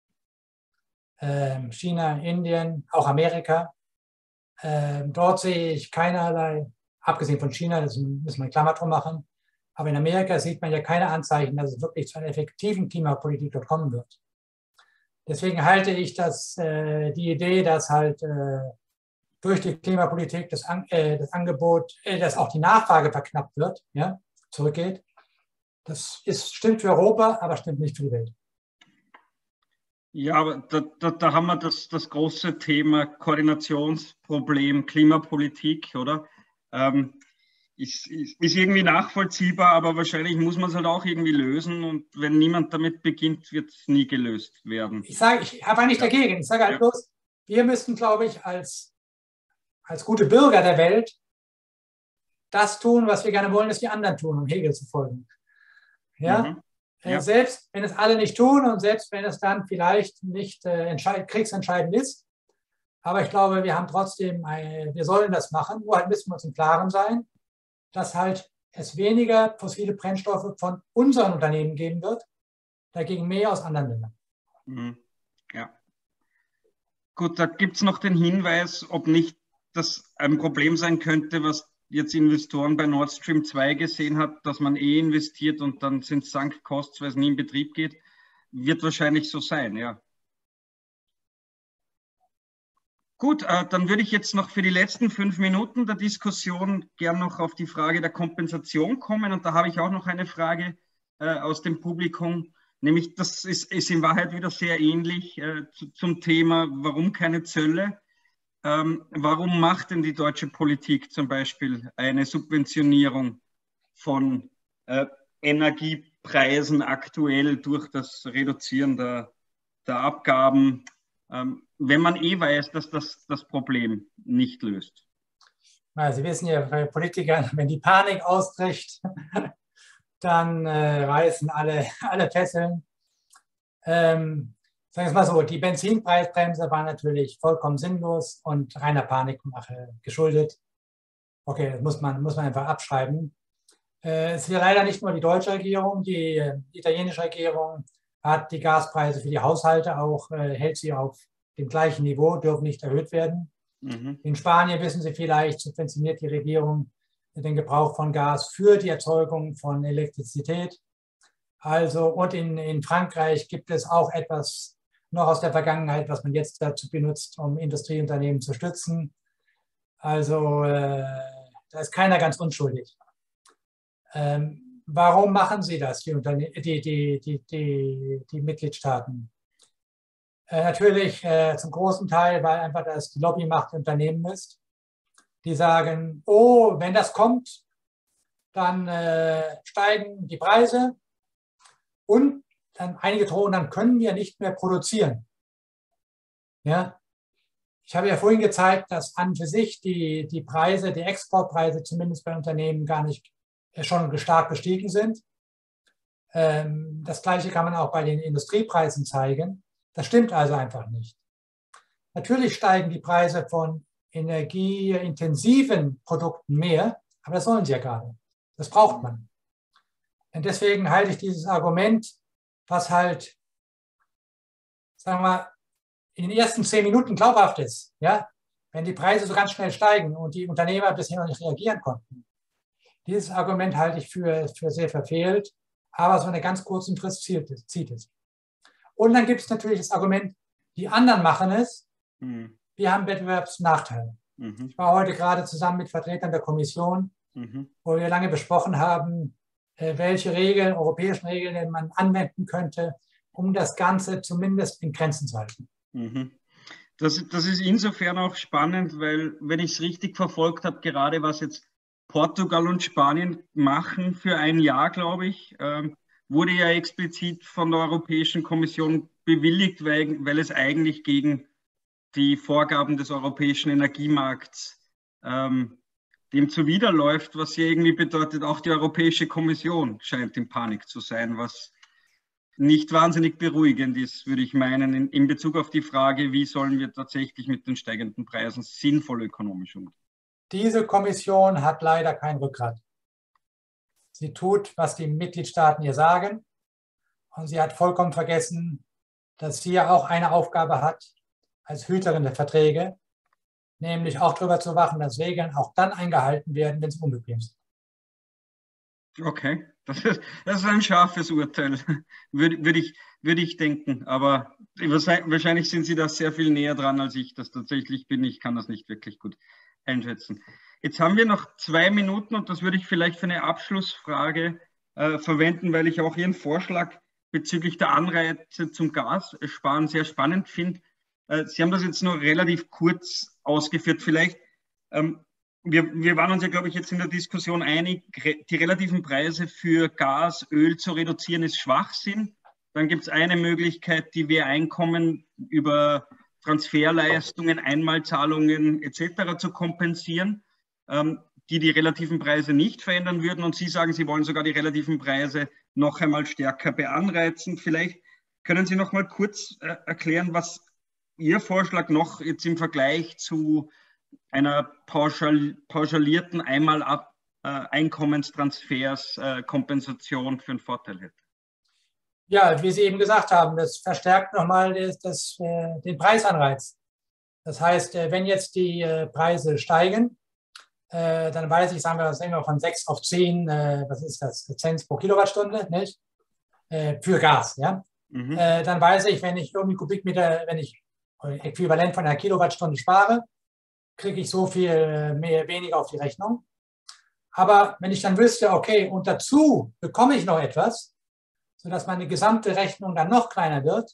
Ähm, China, Indien, auch Amerika. Ähm, dort sehe ich keinerlei, abgesehen von China, das müssen wir eine Klammer drum machen, aber in Amerika sieht man ja keine Anzeichen, dass es wirklich zu einer effektiven Klimapolitik dort kommen wird. Deswegen halte ich das, äh, die Idee, dass halt äh, durch die Klimapolitik das, An äh, das Angebot, äh, dass auch die Nachfrage verknappt wird, ja, zurückgeht, das ist, stimmt für Europa, aber stimmt nicht für die Welt. Ja, aber da, da, da haben wir das, das große Thema Koordinationsproblem, Klimapolitik, oder? Ähm, ist, ist, ist irgendwie nachvollziehbar, aber wahrscheinlich muss man es halt auch irgendwie lösen, und wenn niemand damit beginnt, wird es nie gelöst werden. Ich sage, ich habe nicht ja. dagegen. Ich sage halt ja. bloß, wir müssen, glaube ich, als, als gute Bürger der Welt das tun, was wir gerne wollen, dass die anderen tun, um Hegel zu folgen. Ja? Mhm. Ja. Selbst wenn es alle nicht tun und selbst wenn es dann vielleicht nicht äh, kriegsentscheidend ist. Aber ich glaube, wir haben trotzdem, eine, wir sollen das machen. Nur halt müssen wir uns im Klaren sein, dass halt es weniger fossile Brennstoffe von unseren Unternehmen geben wird, dagegen mehr aus anderen Ländern. Mhm. Ja. Gut, da gibt es noch den Hinweis, ob nicht das ein Problem sein könnte, was jetzt Investoren bei Nord Stream zwei gesehen hat, dass man eh investiert und dann sind es Sunk Costs, weil es nie in Betrieb geht. Wird wahrscheinlich so sein, ja. Gut, äh, dann würde ich jetzt noch für die letzten fünf Minuten der Diskussion gern noch auf die Frage der Kompensation kommen. Und da habe ich auch noch eine Frage äh, aus dem Publikum, nämlich das ist, ist in Wahrheit wieder sehr ähnlich äh, zu, zum Thema, warum keine Zölle? Ähm, warum macht denn die deutsche Politik zum Beispiel eine Subventionierung von äh, Energiepreisen aktuell durch das Reduzieren der, der Abgaben, ähm, wenn man eh weiß, dass das das Problem nicht löst? Na, Sie wissen ja, bei Politikern, wenn die Panik ausbricht, dann äh, reißen alle, alle Fesseln. Ähm, sagen wir es mal so, die Benzinpreisbremse war natürlich vollkommen sinnlos und reiner Panikmache geschuldet. Okay, das muss man, muss man einfach abschreiben. Es ist ja leider nicht nur die deutsche Regierung, die italienische Regierung hat die Gaspreise für die Haushalte auch, hält sie auf dem gleichen Niveau, dürfen nicht erhöht werden. Mhm. In Spanien, wissen Sie vielleicht, subventioniert die Regierung den Gebrauch von Gas für die Erzeugung von Elektrizität. Also, und in, in Frankreich gibt es auch etwas noch aus der Vergangenheit, was man jetzt dazu benutzt, um Industrieunternehmen zu stützen. Also, äh, da ist keiner ganz unschuldig. Ähm, warum machen sie das, die, Unterne die, die, die, die, die Mitgliedstaaten? Äh, natürlich äh, zum großen Teil, weil einfach das die Lobbymacht Unternehmen ist. Die sagen, oh, wenn das kommt, dann äh, steigen die Preise und dann einige drohen, dann können wir nicht mehr produzieren. Ja? Ich habe ja vorhin gezeigt, dass an für sich die, die Preise, die Exportpreise zumindest bei Unternehmen gar nicht schon stark gestiegen sind. Ähm, das Gleiche kann man auch bei den Industriepreisen zeigen. Das stimmt also einfach nicht. Natürlich steigen die Preise von energieintensiven Produkten mehr, aber das sollen sie ja gar nicht. Das braucht man. Und deswegen halte ich dieses Argument, was halt, sagen wir mal, in den ersten zehn Minuten glaubhaft ist, ja, wenn die Preise so ganz schnell steigen und die Unternehmer bisher noch nicht reagieren konnten. Dieses Argument halte ich für, für sehr verfehlt, aber so eine ganz kurzen Frist zieht es. Und dann gibt es natürlich das Argument, die anderen machen es, mhm. wir haben Wettbewerbsnachteile. Mhm. Ich war heute gerade zusammen mit Vertretern der Kommission, mhm. wo wir lange besprochen haben, welche Regeln, europäischen Regeln man anwenden könnte, um das Ganze zumindest in Grenzen zu halten. Mhm. Das, das ist insofern auch spannend, weil, wenn ich es richtig verfolgt habe, gerade was jetzt Portugal und Spanien machen für ein Jahr, glaube ich, ähm, wurde ja explizit von der Europäischen Kommission bewilligt, weil, weil es eigentlich gegen die Vorgaben des europäischen Energiemarkts ähm, dem zuwiderläuft, was hier irgendwie bedeutet, auch die Europäische Kommission scheint in Panik zu sein, was nicht wahnsinnig beruhigend ist, würde ich meinen, in, in Bezug auf die Frage, wie sollen wir tatsächlich mit den steigenden Preisen sinnvoll ökonomisch umgehen. Diese Kommission hat leider kein Rückgrat. Sie tut, was die Mitgliedstaaten ihr sagen, und sie hat vollkommen vergessen, dass sie ja auch eine Aufgabe hat als Hüterin der Verträge, nämlich auch darüber zu wachen, dass Regeln auch dann eingehalten werden, wenn sie unbequem sind. Okay, das ist, das ist ein scharfes Urteil, würde, würde, ich, würde ich denken. Aber wahrscheinlich sind Sie da sehr viel näher dran, als ich das tatsächlich bin. Ich kann das nicht wirklich gut einschätzen. Jetzt haben wir noch zwei Minuten und das würde ich vielleicht für eine Abschlussfrage äh, verwenden, weil ich auch Ihren Vorschlag bezüglich der Anreize zum Gassparen sehr spannend finde. Äh, Sie haben das jetzt nur relativ kurz ausgeführt. Vielleicht, ähm, wir, wir waren uns ja, glaube ich, jetzt in der Diskussion einig, die relativen Preise für Gas, Öl zu reduzieren ist Schwachsinn. Dann gibt es eine Möglichkeit, die wir Einkommen über Transferleistungen, Einmalzahlungen et cetera zu kompensieren, ähm, die die relativen Preise nicht verändern würden. Und Sie sagen, Sie wollen sogar die relativen Preise noch einmal stärker beanreizen. Vielleicht können Sie noch mal kurz äh, erklären, was Ihr Vorschlag noch jetzt im Vergleich zu einer pauschal, pauschalierten einmal äh, Einkommenstransfers äh, Kompensation für einen Vorteil hätte. Ja, wie Sie eben gesagt haben, das verstärkt nochmal das, das, äh, den Preisanreiz. Das heißt, äh, wenn jetzt die äh, Preise steigen, äh, dann weiß ich, sagen wir, sagen wir von sechs auf zehn, äh, was ist das, Cent pro Kilowattstunde, nicht? Äh, für Gas, ja. Mhm. Äh, dann weiß ich, wenn ich irgendwie Kubikmeter, wenn ich äquivalent von einer Kilowattstunde spare, kriege ich so viel mehr, weniger auf die Rechnung. Aber wenn ich dann wüsste, okay, und dazu bekomme ich noch etwas, sodass meine gesamte Rechnung dann noch kleiner wird,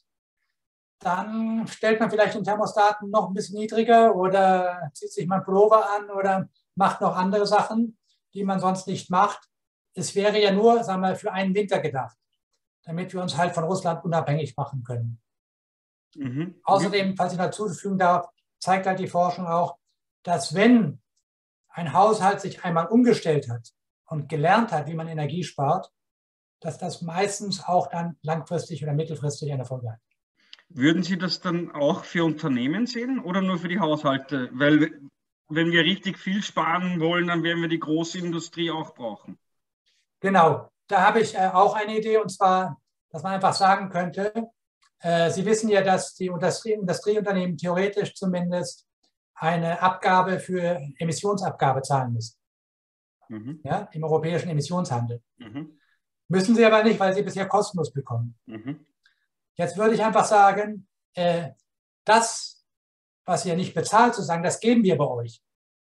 dann stellt man vielleicht den Thermostaten noch ein bisschen niedriger oder zieht sich mal Pullover an oder macht noch andere Sachen, die man sonst nicht macht. Es wäre ja nur, sagen wir, für einen Winter gedacht, damit wir uns halt von Russland unabhängig machen können. Mhm. Außerdem, falls ich dazu fügen darf, zeigt halt die Forschung auch, dass wenn ein Haushalt sich einmal umgestellt hat und gelernt hat, wie man Energie spart, dass das meistens auch dann langfristig oder mittelfristig eine Folge hat. Würden Sie das dann auch für Unternehmen sehen oder nur für die Haushalte? Weil wenn wir richtig viel sparen wollen, dann werden wir die große Industrie auch brauchen. Genau, da habe ich äh, auch eine Idee, und zwar, dass man einfach sagen könnte, äh, Sie wissen ja, dass die Industrie, Industrieunternehmen theoretisch zumindest eine Abgabe für Emissionsabgabe zahlen müssen. Mhm. Ja, im europäischen Emissionshandel. Mhm. Müssen sie aber nicht, weil sie bisher kostenlos bekommen. Mhm. Jetzt würde ich einfach sagen, äh, das, was ihr nicht bezahlt, sozusagen, das geben wir bei euch.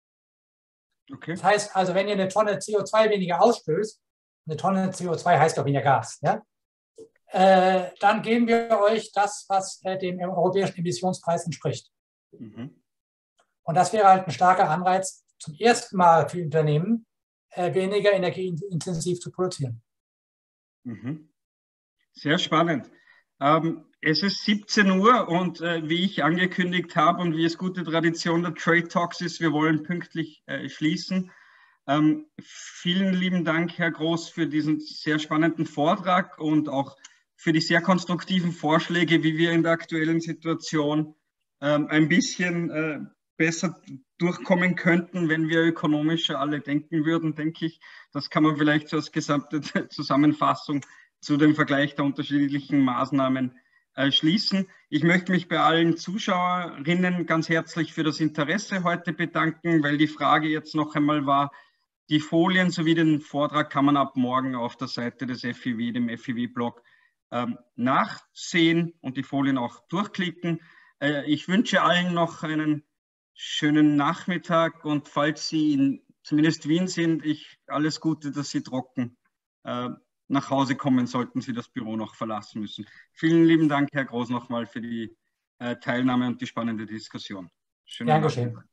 Okay. Das heißt also, wenn ihr eine Tonne C O zwei weniger ausstößt, eine Tonne C O zwei heißt doch weniger Gas, ja? äh, dann geben wir euch das, was äh, dem europäischen Emissionspreis entspricht. Mhm. Und das wäre halt ein starker Anreiz, zum ersten Mal für Unternehmen äh, weniger energieintensiv zu produzieren. Mhm. Sehr spannend. Ähm, es ist siebzehn Uhr und äh, wie ich angekündigt habe und wie es gute Tradition der Trade Talks ist, wir wollen pünktlich äh, schließen. Ähm, vielen lieben Dank, Herr Groß, für diesen sehr spannenden Vortrag und auch für die sehr konstruktiven Vorschläge, wie wir in der aktuellen Situation ähm, ein bisschen äh, besser durchkommen könnten, wenn wir ökonomischer alle denken würden, denke ich. Das kann man vielleicht so als gesamte Zusammenfassung zu dem Vergleich der unterschiedlichen Maßnahmen äh, schließen. Ich möchte mich bei allen Zuschauerinnen ganz herzlich für das Interesse heute bedanken, weil die Frage jetzt noch einmal war, die Folien sowie den Vortrag kann man ab morgen auf der Seite des F I W, dem F I W-Blog, ähm, nachsehen und die Folien auch durchklicken. Äh, ich wünsche allen noch einen schönen Nachmittag und falls Sie in zumindest Wien sind, ich alles Gute, dass Sie trocken äh, nach Hause kommen, sollten Sie das Büro noch verlassen müssen. Vielen lieben Dank, Herr Groß, nochmal für die äh, Teilnahme und die spannende Diskussion. Schönen Dank.